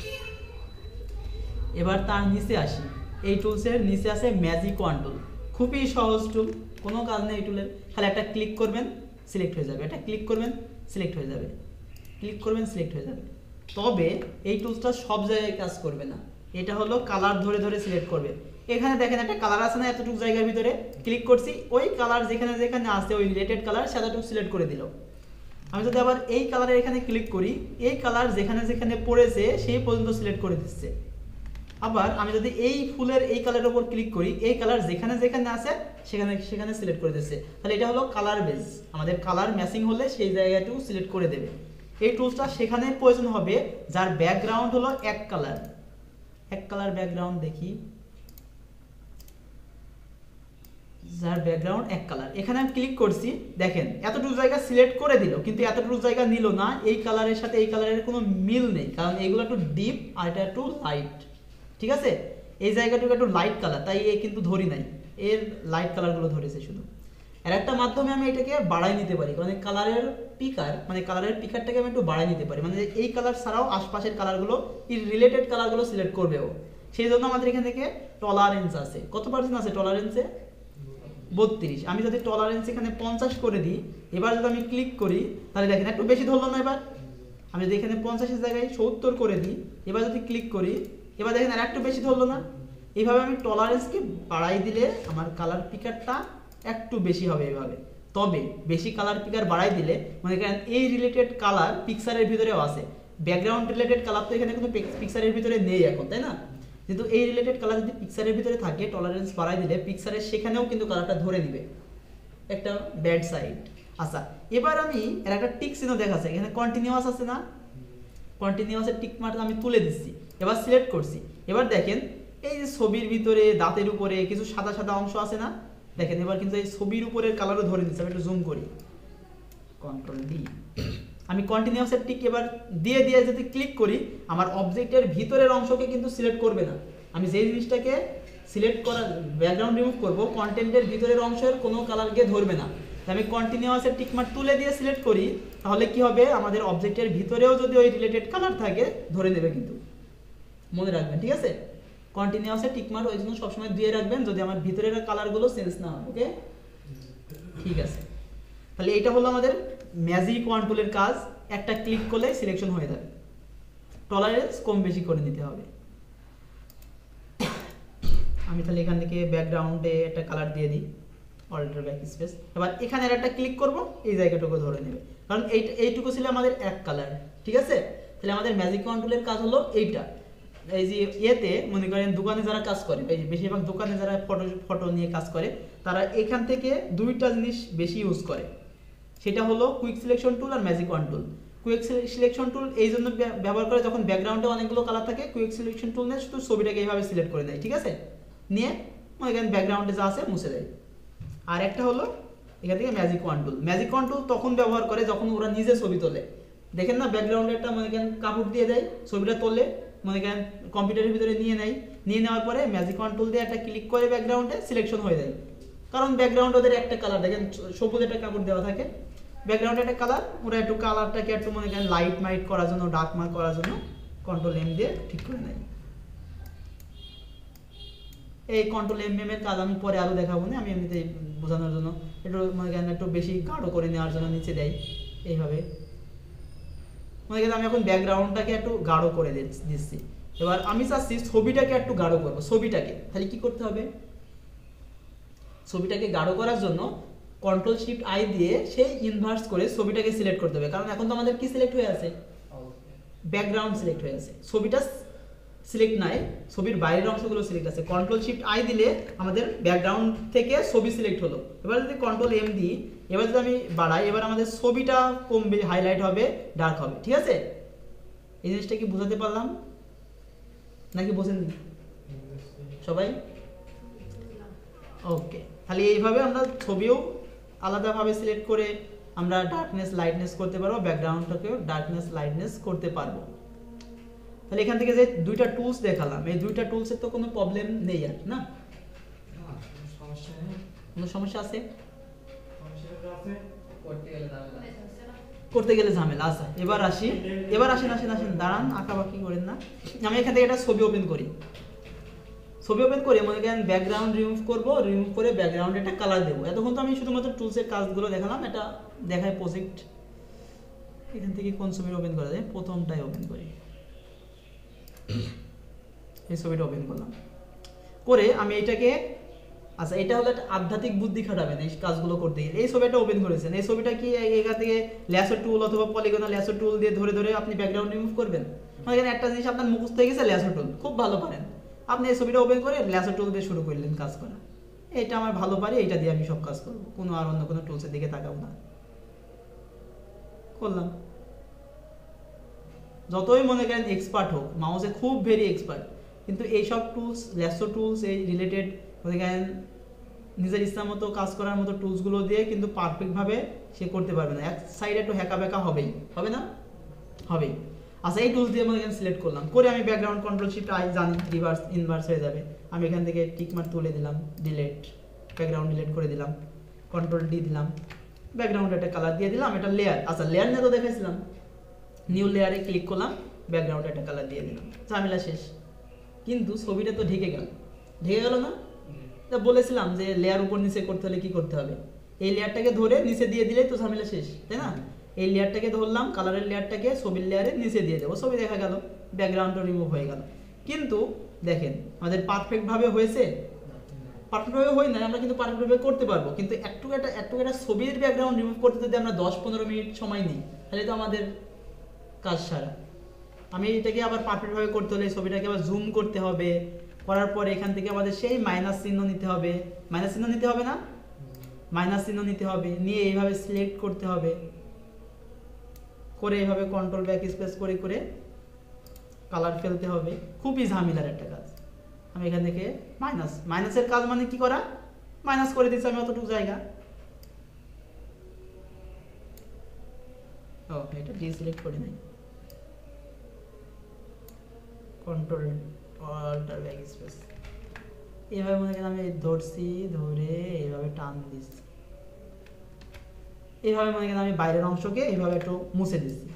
এবার তার নিচে আসি। এই টুলসের নিচে আছে ম্যাজিক ওয়ান টুল, খুবই সহজ টুল, কোনো কাজ নেই এই টুলের, খালি একটা ক্লিক করবেন সিলেক্ট হয়ে যাবে, এটা ক্লিক করবেন সিলেক্ট হয়ে যাবে, ক্লিক করবেন সিলেক্ট হয়ে যাবে। তবে এই টুলসটা সব জায়গায় কাজ করবে না। এটা হলো কালার ধরে ধরে সিলেক্ট করবে। এখানে দেখেন একটা কালার আছে না এতটুকু জায়গার ভিতরে, ক্লিক করছি ওই কালার যেখানে যেখানে আছে ওই রিলেটেড কালার সেটাটুকু সিলেক্ট করে দিল। আমি যদি আবার এই কালারের এখানে ক্লিক করি, এই কালার যেখানে যেখানে পড়েছে সেই পর্যন্ত সিলেক্ট করে দিচ্ছে। আবার আমি যদি এই ফুলের এই কালারের উপর ক্লিক করি, এই কালার যেখানে যেখানে আছে সেখানে সেখানে সিলেক্ট করে দিচ্ছে। তাহলে এটা হলো কালার বেস, আমাদের কালার ম্যাচিং হলে সেই জায়গাটুকু সিলেক্ট করে দেবে। এই টুলসটা সেখানে প্রয়োজন হবে যার ব্যাকগ্রাউন্ড হলো এক কালার ব্যাকগ্রাউন্ড, দেখি যার ব্যাকগ্রাউন্ড এক কালার। এখানে আমি ক্লিক করছি, দেখেন এতটুকু জায়গা সিলেক্ট করে দিল, কিন্তু এতটুকু জায়গা নিল না। এই কালারের সাথে এই কালারের কোনো মিল নেই, কারণ এইগুলো একটু ডিপ আর এটা একটু লাইট। ঠিক আছে, এই জায়গাটুকু একটু লাইট কালার, তাই এই কিন্তু ধরি নাই, এর লাইট কালারগুলো ধরেছে শুধু। এর একটা মাধ্যমে আমি এটাকে বাড়াই নিতে পারি, মানে কালারের পিকারটাকে আমি একটু বাড়াই নিতে পারি, মানে এই কালার ছাড়াও আশপাশের কালারগুলো এর রিলেটেড কালারগুলো সিলেক্ট করবেও। সেই জন্য আমাদের এখান থেকে টলারেন্স আছে, কত পার্সেন্ট আছে টলারেন্সে? 32। আমি যদি টলারেন্স এখানে 50 করে দিই, এবার যদি আমি ক্লিক করি তাহলে দেখেন একটু বেশি ধরলো না। এবার আমি যদি এখানে 50-এর জায়গায় 70 করে দিই, এবার যদি ক্লিক করি, এবার দেখেন আর একটু বেশি ধরলো না। এইভাবে আমি টলারেন্সকে বাড়াই দিলে আমার কালার পিকারটা একটু বেশি হবে এইভাবে। তবে বেশি কালার পিকার বাড়াই দিলে মানে এই রিলেটেড কালার পিকচারের ভিতরেও আছে, ব্যাকগ্রাউন্ড রিলেটেড কালার তো এখানে কোনো পিকচারের ভিতরে নেই এখন, তাই না? কিন্তু এই রিলেটেড কালার যদি পিকচারের ভিতরে থাকে, টলারেন্স বাড়াই দিলে পিকচারের সেখানেও কিন্তু কালারটা ধরে নিবে, একটা ব্যাড সাইড। আচ্ছা, এবার আমি এর একটা টিক চিহ্ন দেখাচ্ছে, এখানে কন্টিনিউয়াস আছে না, কন্টিনিউয়াসের টিক মার্ক আমি তুলে দিচ্ছি, এবার সিলেক্ট করছি। এবার দেখেন এই যে ছবির ভিতরে দাঁতের উপরে কিছু সাদা সাদা অংশ আছে না, দেখেন এবার কিন্তু এই ছবির উপরের কালারও ধরে দিচ্ছে। আমি একটু জুম করি, কন্ট্রোল ডি, আমি কন্টিনিউয়াসের টিক এবার দিয়ে দিয়ে যদি ক্লিক করি, আমার অবজেক্টের ভিতরের অংশকে কিন্তু সিলেক্ট করবে না। আমি যেই জিনিসটাকে সিলেক্ট করা ব্যাকগ্রাউন্ড রিমুভ করব, কন্টেন্টের ভিতরের অংশের কোনো কালারকে ধরবে না। আমি কন্টিনিউয়াসের টিক মার্ক তুলে দিয়ে সিলেক্ট করি, তাহলে কি হবে, আমাদের অবজেক্টের ভিতরেও যদি ওই রিলেটেড কালার থাকে ধরে নেবে কিন্তু, মনে রাখবেন। ঠিক আছে, কন্টিনিউয়াসের টিক মার্ক ওই জন্য সবসময় দিয়ে রাখবেন, যদি আমার ভিতরের কালারগুলো চেঞ্জ না হয়। ওকে, ঠিক আছে। তাহলে এটা হলো আমাদের ম্যাজিক ওয়ান টুলের কাজ, একটা ক্লিক করলে সিলেকশন হয়ে যাবে। টলারেন্স কম বেশি করে নিতে হবে। আমি তাহলে এখান থেকে ব্যাকগ্রাউন্ডে একটা কালার দিয়ে দিই, অল্টার ব্যাক স্পেস। এবার এখানে একটা ক্লিক করব, এই জায়গাটুকু ধরে নেবে, কারণ এইটুকু ছিল আমাদের এক কালার। ঠিক আছে, তাহলে আমাদের ম্যাজিক ওয়ান টুলের কাজ হলো এইটা। এই যে ইয়েতে মনে করেন দোকানে যারা কাজ করে, এই যে বেশিরভাগ দোকানে যারা ফটো নিয়ে কাজ করে, তারা এখান থেকে দুইটা জিনিস বেশি ইউজ করে, সেটা হলো কুইক সিলেকশন টুল আর magic wand tool. Quick selection tool এই জন্য ব্যবহার করে যখন ব্যাকগ্রাউন্ডে অনেকগুলো কালার থাকে, কুইক সিলেকশন টুল নিয়ে শুধু ছবিটাকে এইভাবে সিলেক্ট করে দেয়। ঠিক আছে, নিয়ে মনে করেন ব্যাকগ্রাউন্ডে যা আছে মুছে দেয়। আর একটা হলো এখান থেকে magic wand tool. Magic wand tool তখন ব্যবহার করে যখন ওরা নিজে ছবি তোলে, দেখেন না ব্যাকগ্রাউন্ডে একটা মনে করেন কাপড় দিয়ে দেয়, ছবিটা তোলে মনে করেন কম্পিউটারের ভিতরে নিয়ে নেওয়ার পরে ম্যাজিক ওয়ান টুল দিয়ে একটা ক্লিক করে ব্যাকগ্রাউন্ডে সিলেকশন হয়ে যায়। কারণ ব্যাকগ্রাউন্ড ওদের একটা কালার, দেখেন সবুজ একটা কাপড় দেওয়া থাকে, ব্যাকগ্রাউন্ডে একটা কালার, ওরা একটু কালারটাকে একটু মনে করেন লাইট মাইট করার জন্য, ডার্ক মার্ক করার জন্য কন্ট্রোল এম দিয়ে ঠিক করে নেয়। এই কন্ট্রোল এম এর কাজ আমি পরে আরো দেখাবো না, আমি এমনিতে বোঝানোর জন্য একটু মনে করেন একটু বেশি গাঢ় করে নেওয়ার জন্য নিচে দেয় এইভাবে। মনে করেন আমি এখন ব্যাকগ্রাউন্ডটাকে একটু গাঢ় করে দিচ্ছি। এবার আমি চাচ্ছি ছবিটাকে একটু গাঢ় করবো, ছবিটাকে তাহলে কি করতে হবে, ছবিটাকে গাঢ় করার জন্য কন্ট্রোল শিফট আই দিয়ে সেই ইনভার্স করে ছবিটাকে সিলেক্ট করতে হবে। কারণ এখন তো আমাদের কি সিলেক্ট হয়ে আছে, ব্যাকগ্রাউন্ড সিলেক্ট হয়ে আছে, ছবিটা সিলেক্ট নাই, ছবির বাইরের অংশগুলো সিলেক্ট আছে। কন্ট্রোল শিফট আই দিলে আমাদের ব্যাকগ্রাউন্ড থেকে ছবি সিলেক্ট হলো। এবার যদি কন্ট্রোল এম দিই, এবার যদি আমি বাড়াই, এবার আমাদের ছবিটা কমবে, হাইলাইট হবে, ডার্ক হবে। ঠিক আছে, এই জিনিসটা কি বোঝাতে পারলাম নাকি বোঝেননি সবাই? ওকে, তাহলে এইভাবে আমরা ছবিও আলাদাভাবে সিলেক্ট করে আমরা ডার্কনেস লাইটনেস করতে পারবো, ব্যাকগ্রাউন্ডটাকেও ডার্কনেস লাইটনেস করতে পারবো। তাহলে এখান থেকে যে দুইটা টুলস দেখালাম, এই দুইটা টুলসের তো কোনো প্রবলেম নেই আর না, কোনো সমস্যা আছে? করতে গেলে ঝামেলা। আচ্ছা, এবার আসেন দাঁড়ান, আঁকাবাকি করেন না। আমি এখান থেকে একটা ছবি ওপেন করি, ছবি ওপেন করে মনে করেন ব্যাকগ্রাউন্ড রিমুভ করবো, রিমুভ করে ব্যাকগ্রাউন্ডে একটা কালার দেবো। এতক্ষণ তো আমি শুধুমাত্র টুলসের কাজগুলো দেখালাম, এটা দেখায় প্রজেক্ট এখান থেকে কোন ছবিটা ওপেন করা যায়, প্রথমটাই ওপেন করি, এই ছবিটা ওপেন করলাম করে আমি এটাকে, আচ্ছা এটা হলো একটা আধ্যাত্মিক বুদ্ধি খাটাবেন এই কাজগুলো করতে গেলে। এই ছবিটা ওপেন করেছেন, এই ছবিটা কি এখান থেকে ল্যাসো টুল অথবা পলিগনাল ল্যাসো টুল দিয়ে ধরে ধরে আপনি ব্যাকগ্রাউন্ড রিমুভ করবেন? মানে এখানে একটা জিনিস আপনার মুখস্থ হয়ে গেছে, ল্যাসো টুল খুব ভালো পারেন আপনি, এই ছবিটা ওপেন করে ল্যাসো টুল দিয়ে শুরু করলেন কাজ করা, এটা আমার ভালো পারি, এটা দিয়ে আমি সব কাজ করবো, কোনো আর অন্য কোনো টুলসের দিকে তাকাবো না, করলাম। যতই মনে করেন এক্সপার্ট হোক, মাউসে খুব ভেরি এক্সপার্ট, কিন্তু এইসব টুলস, ল্যাসো টুলস, এই রিলেটেড মনে করেন নিজের ইচ্ছা মতো কাজ করার মতো টুলসগুলো দিয়ে কিন্তু পারফেক্টভাবে সে করতে পারবে না, এক সাইডে একটু হ্যাকা ব্যাকা হবেই, হবে না? হবেই। আচ্ছা এই টুলস দিয়ে মনে করেন সিলেক্ট করলাম করে আমি ব্যাকগ্রাউন্ড কন্ট্রোল শিফট আই জানি রিভার্স ইনভার্স হয়ে যাবে, আমি এখান থেকে টিক মার্ক তুলে দিলাম, ডিলিট, ব্যাকগ্রাউন্ড ডিলিট করে দিলাম, কন্ট্রোল ডি দিলাম, ব্যাকগ্রাউন্ড একটা কালার দিয়ে দিলাম, এটা লেয়ার, আচ্ছা লেয়ার নিয়ে তো দেখাইছিলাম, নিউ লেয়ারে ক্লিক করলাম, ব্যাকগ্রাউন্ড একটা কালার দিয়ে দিলাম, ঝামেলা শেষ। কিন্তু ছবিটা তো ঢেকে গেল, ঢেকে গেল না? তা বলেছিলাম যে লেয়ার উপর নিচে করতে হলে কি করতে হবে, এই লেয়ারটাকে ধরে নিচে দিয়ে দিলেই তো ঝামেলা শেষ, তাই না? এই লেয়ারটাকে ধরলাম, কালারের লেয়ারটাকে ছবির লেয়ারে নিচে দিয়ে দেবো, ছবি দেখা গেল, ব্যাকগ্রাউন্ডটা রিমুভ হয়ে গেল। কিন্তু দেখেন আমাদের পারফেক্টভাবে হয়েছে, পারফেক্টভাবে হয় না, আমরা কিন্তু পারফেক্টভাবে করতে পারবো, কিন্তু একটু একটা ছবির ব্যাকগ্রাউন্ড রিমুভ করতে যদি আমরা 10-15 মিনিট সময় নিই তাহলে তো আমাদের কাজ সারা। আমি এটাকে আবার পারফেক্টভাবে করতে হলে ছবিটাকে আবার জুম করতে হবে, করার পরে এখান থেকে আমাদের সেই মাইনাস চিহ্ন নিতে হবে, মাইনাস চিহ্ন নিতে হবে না, মাইনাস চিহ্ন নিতে হবে, নিয়ে এইভাবে সিলেক্ট করতে হবে, করে এইভাবে কন্ট্রোল ব্যাক স্পেস করে করে কালার ফেলতে হবে, খুবই ঝামেলার একটা কাজ। আমি এখান থেকে মাইনাসের কাজ মানে কি করা, মাইনাস করে দিচ্ছি আমি অতটুকু জায়গা, ও এটা ডিসিলেক্ট করে নাই, কন্ট্রোল অল্টার ব্যাক স্পেস, এইভাবে মনে করেন আমি ধরছি, ধরে এইভাবে টান দিচ্ছি, এইভাবে মনে করেন আমি বাইরের অংশকে এইভাবে একটু মুছে দিচ্ছি।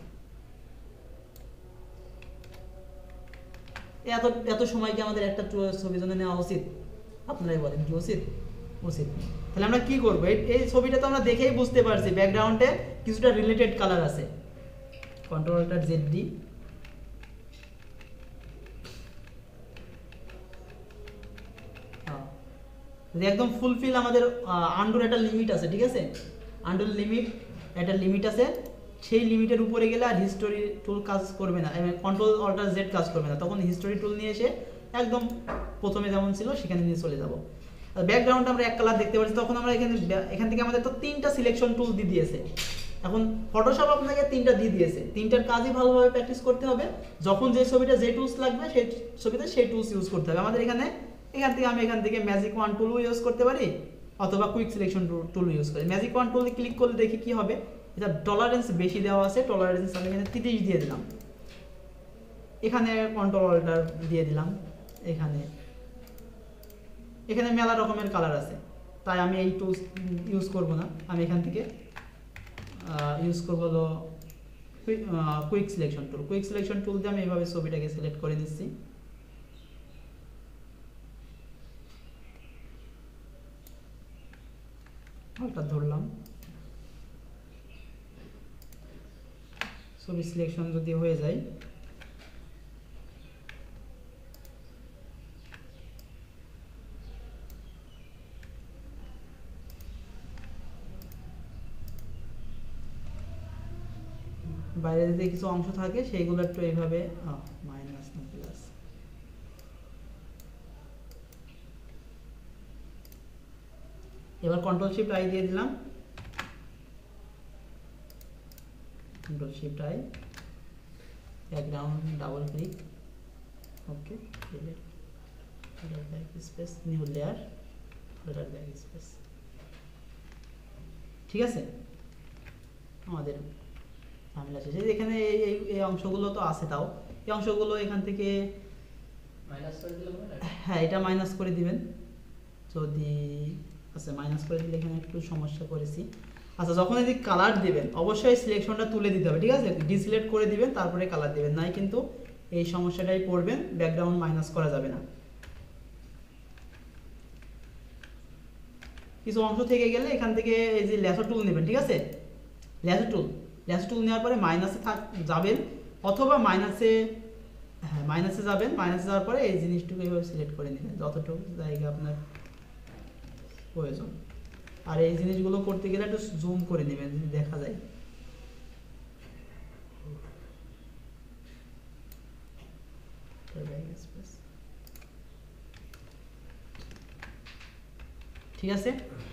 এত সময় কি আমাদের একটা ছবির জন্য নেওয়া উচিত? আপনারাই বলেন, কি উচিত? উচিত। তাহলে আমরা কি করবো, এই ছবিটা তো আমরা দেখেই বুঝতে পারছি ব্যাকগ্রাউন্ডে কিছুটা রিলেটেড কালার আছে, কন্ট্রোল অল্টার জেড ডি, একদম ফুলফিল আমাদের আন্ডুর একটা লিমিট আছে, ঠিক আছে? আন্ডুর লিমিট একটা লিমিট আছে, সেই লিমিটের উপরে গেলে আর হিস্টোরি টুল কাজ করবে না, কন্ট্রোল অল্টার জেড কাজ করবে না, তখন হিস্টোরি টুল নিয়ে এসে একদম প্রথমে যেমন ছিল সেখানে নিয়ে চলে যাব। আর ব্যাকগ্রাউন্ডে আমরা এক কালার দেখতে পাচ্ছি, তখন আমরা এখান থেকে আমাদের তো 3টা সিলেকশন টুল দিয়ে দিয়েছে, এখন ফটোশপ আপনাকে 3টা দিয়ে দিয়েছে, 3টার কাজই ভালোভাবে প্র্যাকটিস করতে হবে, যখন যে ছবিটা যে টুলস লাগবে সেই ছবিতে সেই টুলস ইউজ করতে হবে। আমাদের এখান থেকে ম্যাজিক ওয়ান টুলও ইউজ করতে পারি অথবা কুইক সিলেকশন টুল ইউজ করি। ম্যাজিক ওয়ান টুল ক্লিক করলে দেখি কি হবে, এটা টলারেন্স বেশি দেওয়া আছে, টলারেন্স আমি এখানে 30 দিয়ে দিলাম, এখানে কন্ট্রোল অল্টার দিয়ে দিলাম, এখানে মেলা রকমের কালার আছে, তাই আমি এই টুলস ইউজ করব না, আমি এখান থেকে ইউজ করবো হলো quick selection tool. Quick selection tool দিয়ে আমি এইভাবে ছবিটাকে সিলেক্ট করে দিচ্ছি, হালকা ধরলাম, ছবি সিলেকশন যদি হয়ে যায় বাইরে যদি কিছু অংশ থাকে সেইগুলো একটু এইভাবে মাইনাস না প্লাস, এবার কন্ট্রোল শিফট আই দিয়ে দিলাম, control shift I, background double click, okay, back space, new layer, folder back space, ঠিক আছে? আমাদের ঝামেলা শেষ। এখানে এই অংশগুলো তো আছে, তাও এই অংশগুলো এখান থেকে মাইনাস করে দিলে হবে না? হ্যাঁ এটা মাইনাস করে দিবেন, যদি আচ্ছা মাইনাস করে দিলে এখানে একটু সমস্যা করেছি। আচ্ছা যখন যদি কালার দিবেন অবশ্যই সিলেকশনটা তুলে দিতে হবে, ঠিক আছে? ডিসিলেক্ট করে দিবেন তারপরে কালার দিবেন, নাই কিন্তু এই সমস্যাটাই পড়বেন, ব্যাকগ্রাউন্ড মাইনাস করা যাবে না। কিছু অংশ থেকে গেলে এখান থেকে এই যে ল্যাসো টুল নেবেন, ঠিক আছে? ল্যাসো টুল ল্যাসো টুল নেওয়ার পরে মাইনাসে যাবেন, অথবা মাইনাসে যাবেন, মাইনাসে যাওয়ার পরে এই জিনিসটুকু এইভাবে সিলেক্ট করে নেবেন যতটুকু জায়গা আপনার প্রয়োজন। আর এই জিনিসগুলো করতে গেলে একটু জুম করে নেবেন যদি দেখা যায়। ঠিক আছে,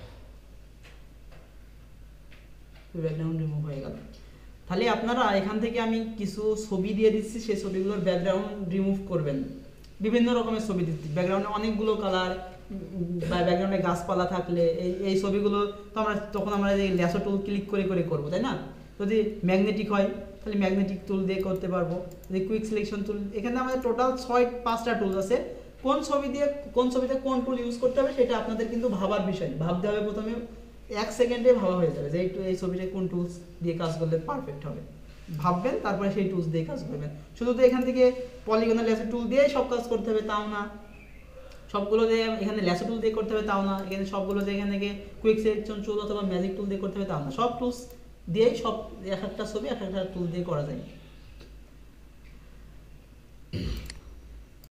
ব্যাকগ্রাউন্ড রিমুভ হয়ে গেল। তাহলে আপনারা এখান থেকে আমি কিছু ছবি দিয়ে দিচ্ছি, সেই ছবিগুলোর ব্যাকগ্রাউন্ড রিমুভ করবেন। বিভিন্ন রকমের ছবি দিচ্ছি, ব্যাকগ্রাউন্ডে অনেকগুলো কালার বা ব্যাকগ্রাউন্ডে গাছপালা থাকলে এই ছবিগুলো তো তখন আমরা এই ল্যাসো টুল ক্লিক করে করে করবো, তাই না? যদি ম্যাগনেটিক হয় তাহলে ম্যাগনেটিক টুল দিয়ে করতে পারবো। যদি কুইক সিলেকশন টুল, এখানে আমাদের টোটাল 5টা টুল আছে। কোন ছবিতে কোন টুল ইউজ করতে হবে সেটা আপনাদের কিন্তু ভাবার বিষয়, ভাবতে হবে প্রথমে, 1 সেকেন্ডে ভাবা হয়ে যাবে যে এই ছবিটা কোন টুলস দিয়ে কাজ করলে পারফেক্ট হবে। ভাববেন, তারপরে সেই টুলস দিয়ে কাজ করবেন। শুধু তো এখান থেকে পলিগনাল ল্যাসো টুল দিয়ে সব কাজ করতে হবে তাও না, সবগুলো যে এখানে ল্যাসো টুল দিয়ে করতে হবে তাও না, এখানে সবগুলো যে এখান থেকে কুইক সিলেকশন টুল অথবা ম্যাজিক টুল দিয়ে করতে হবে তাও না। সব টুলস দিয়েই সব এক একটা ছবি এক একটা টুল দিয়ে করা যায়।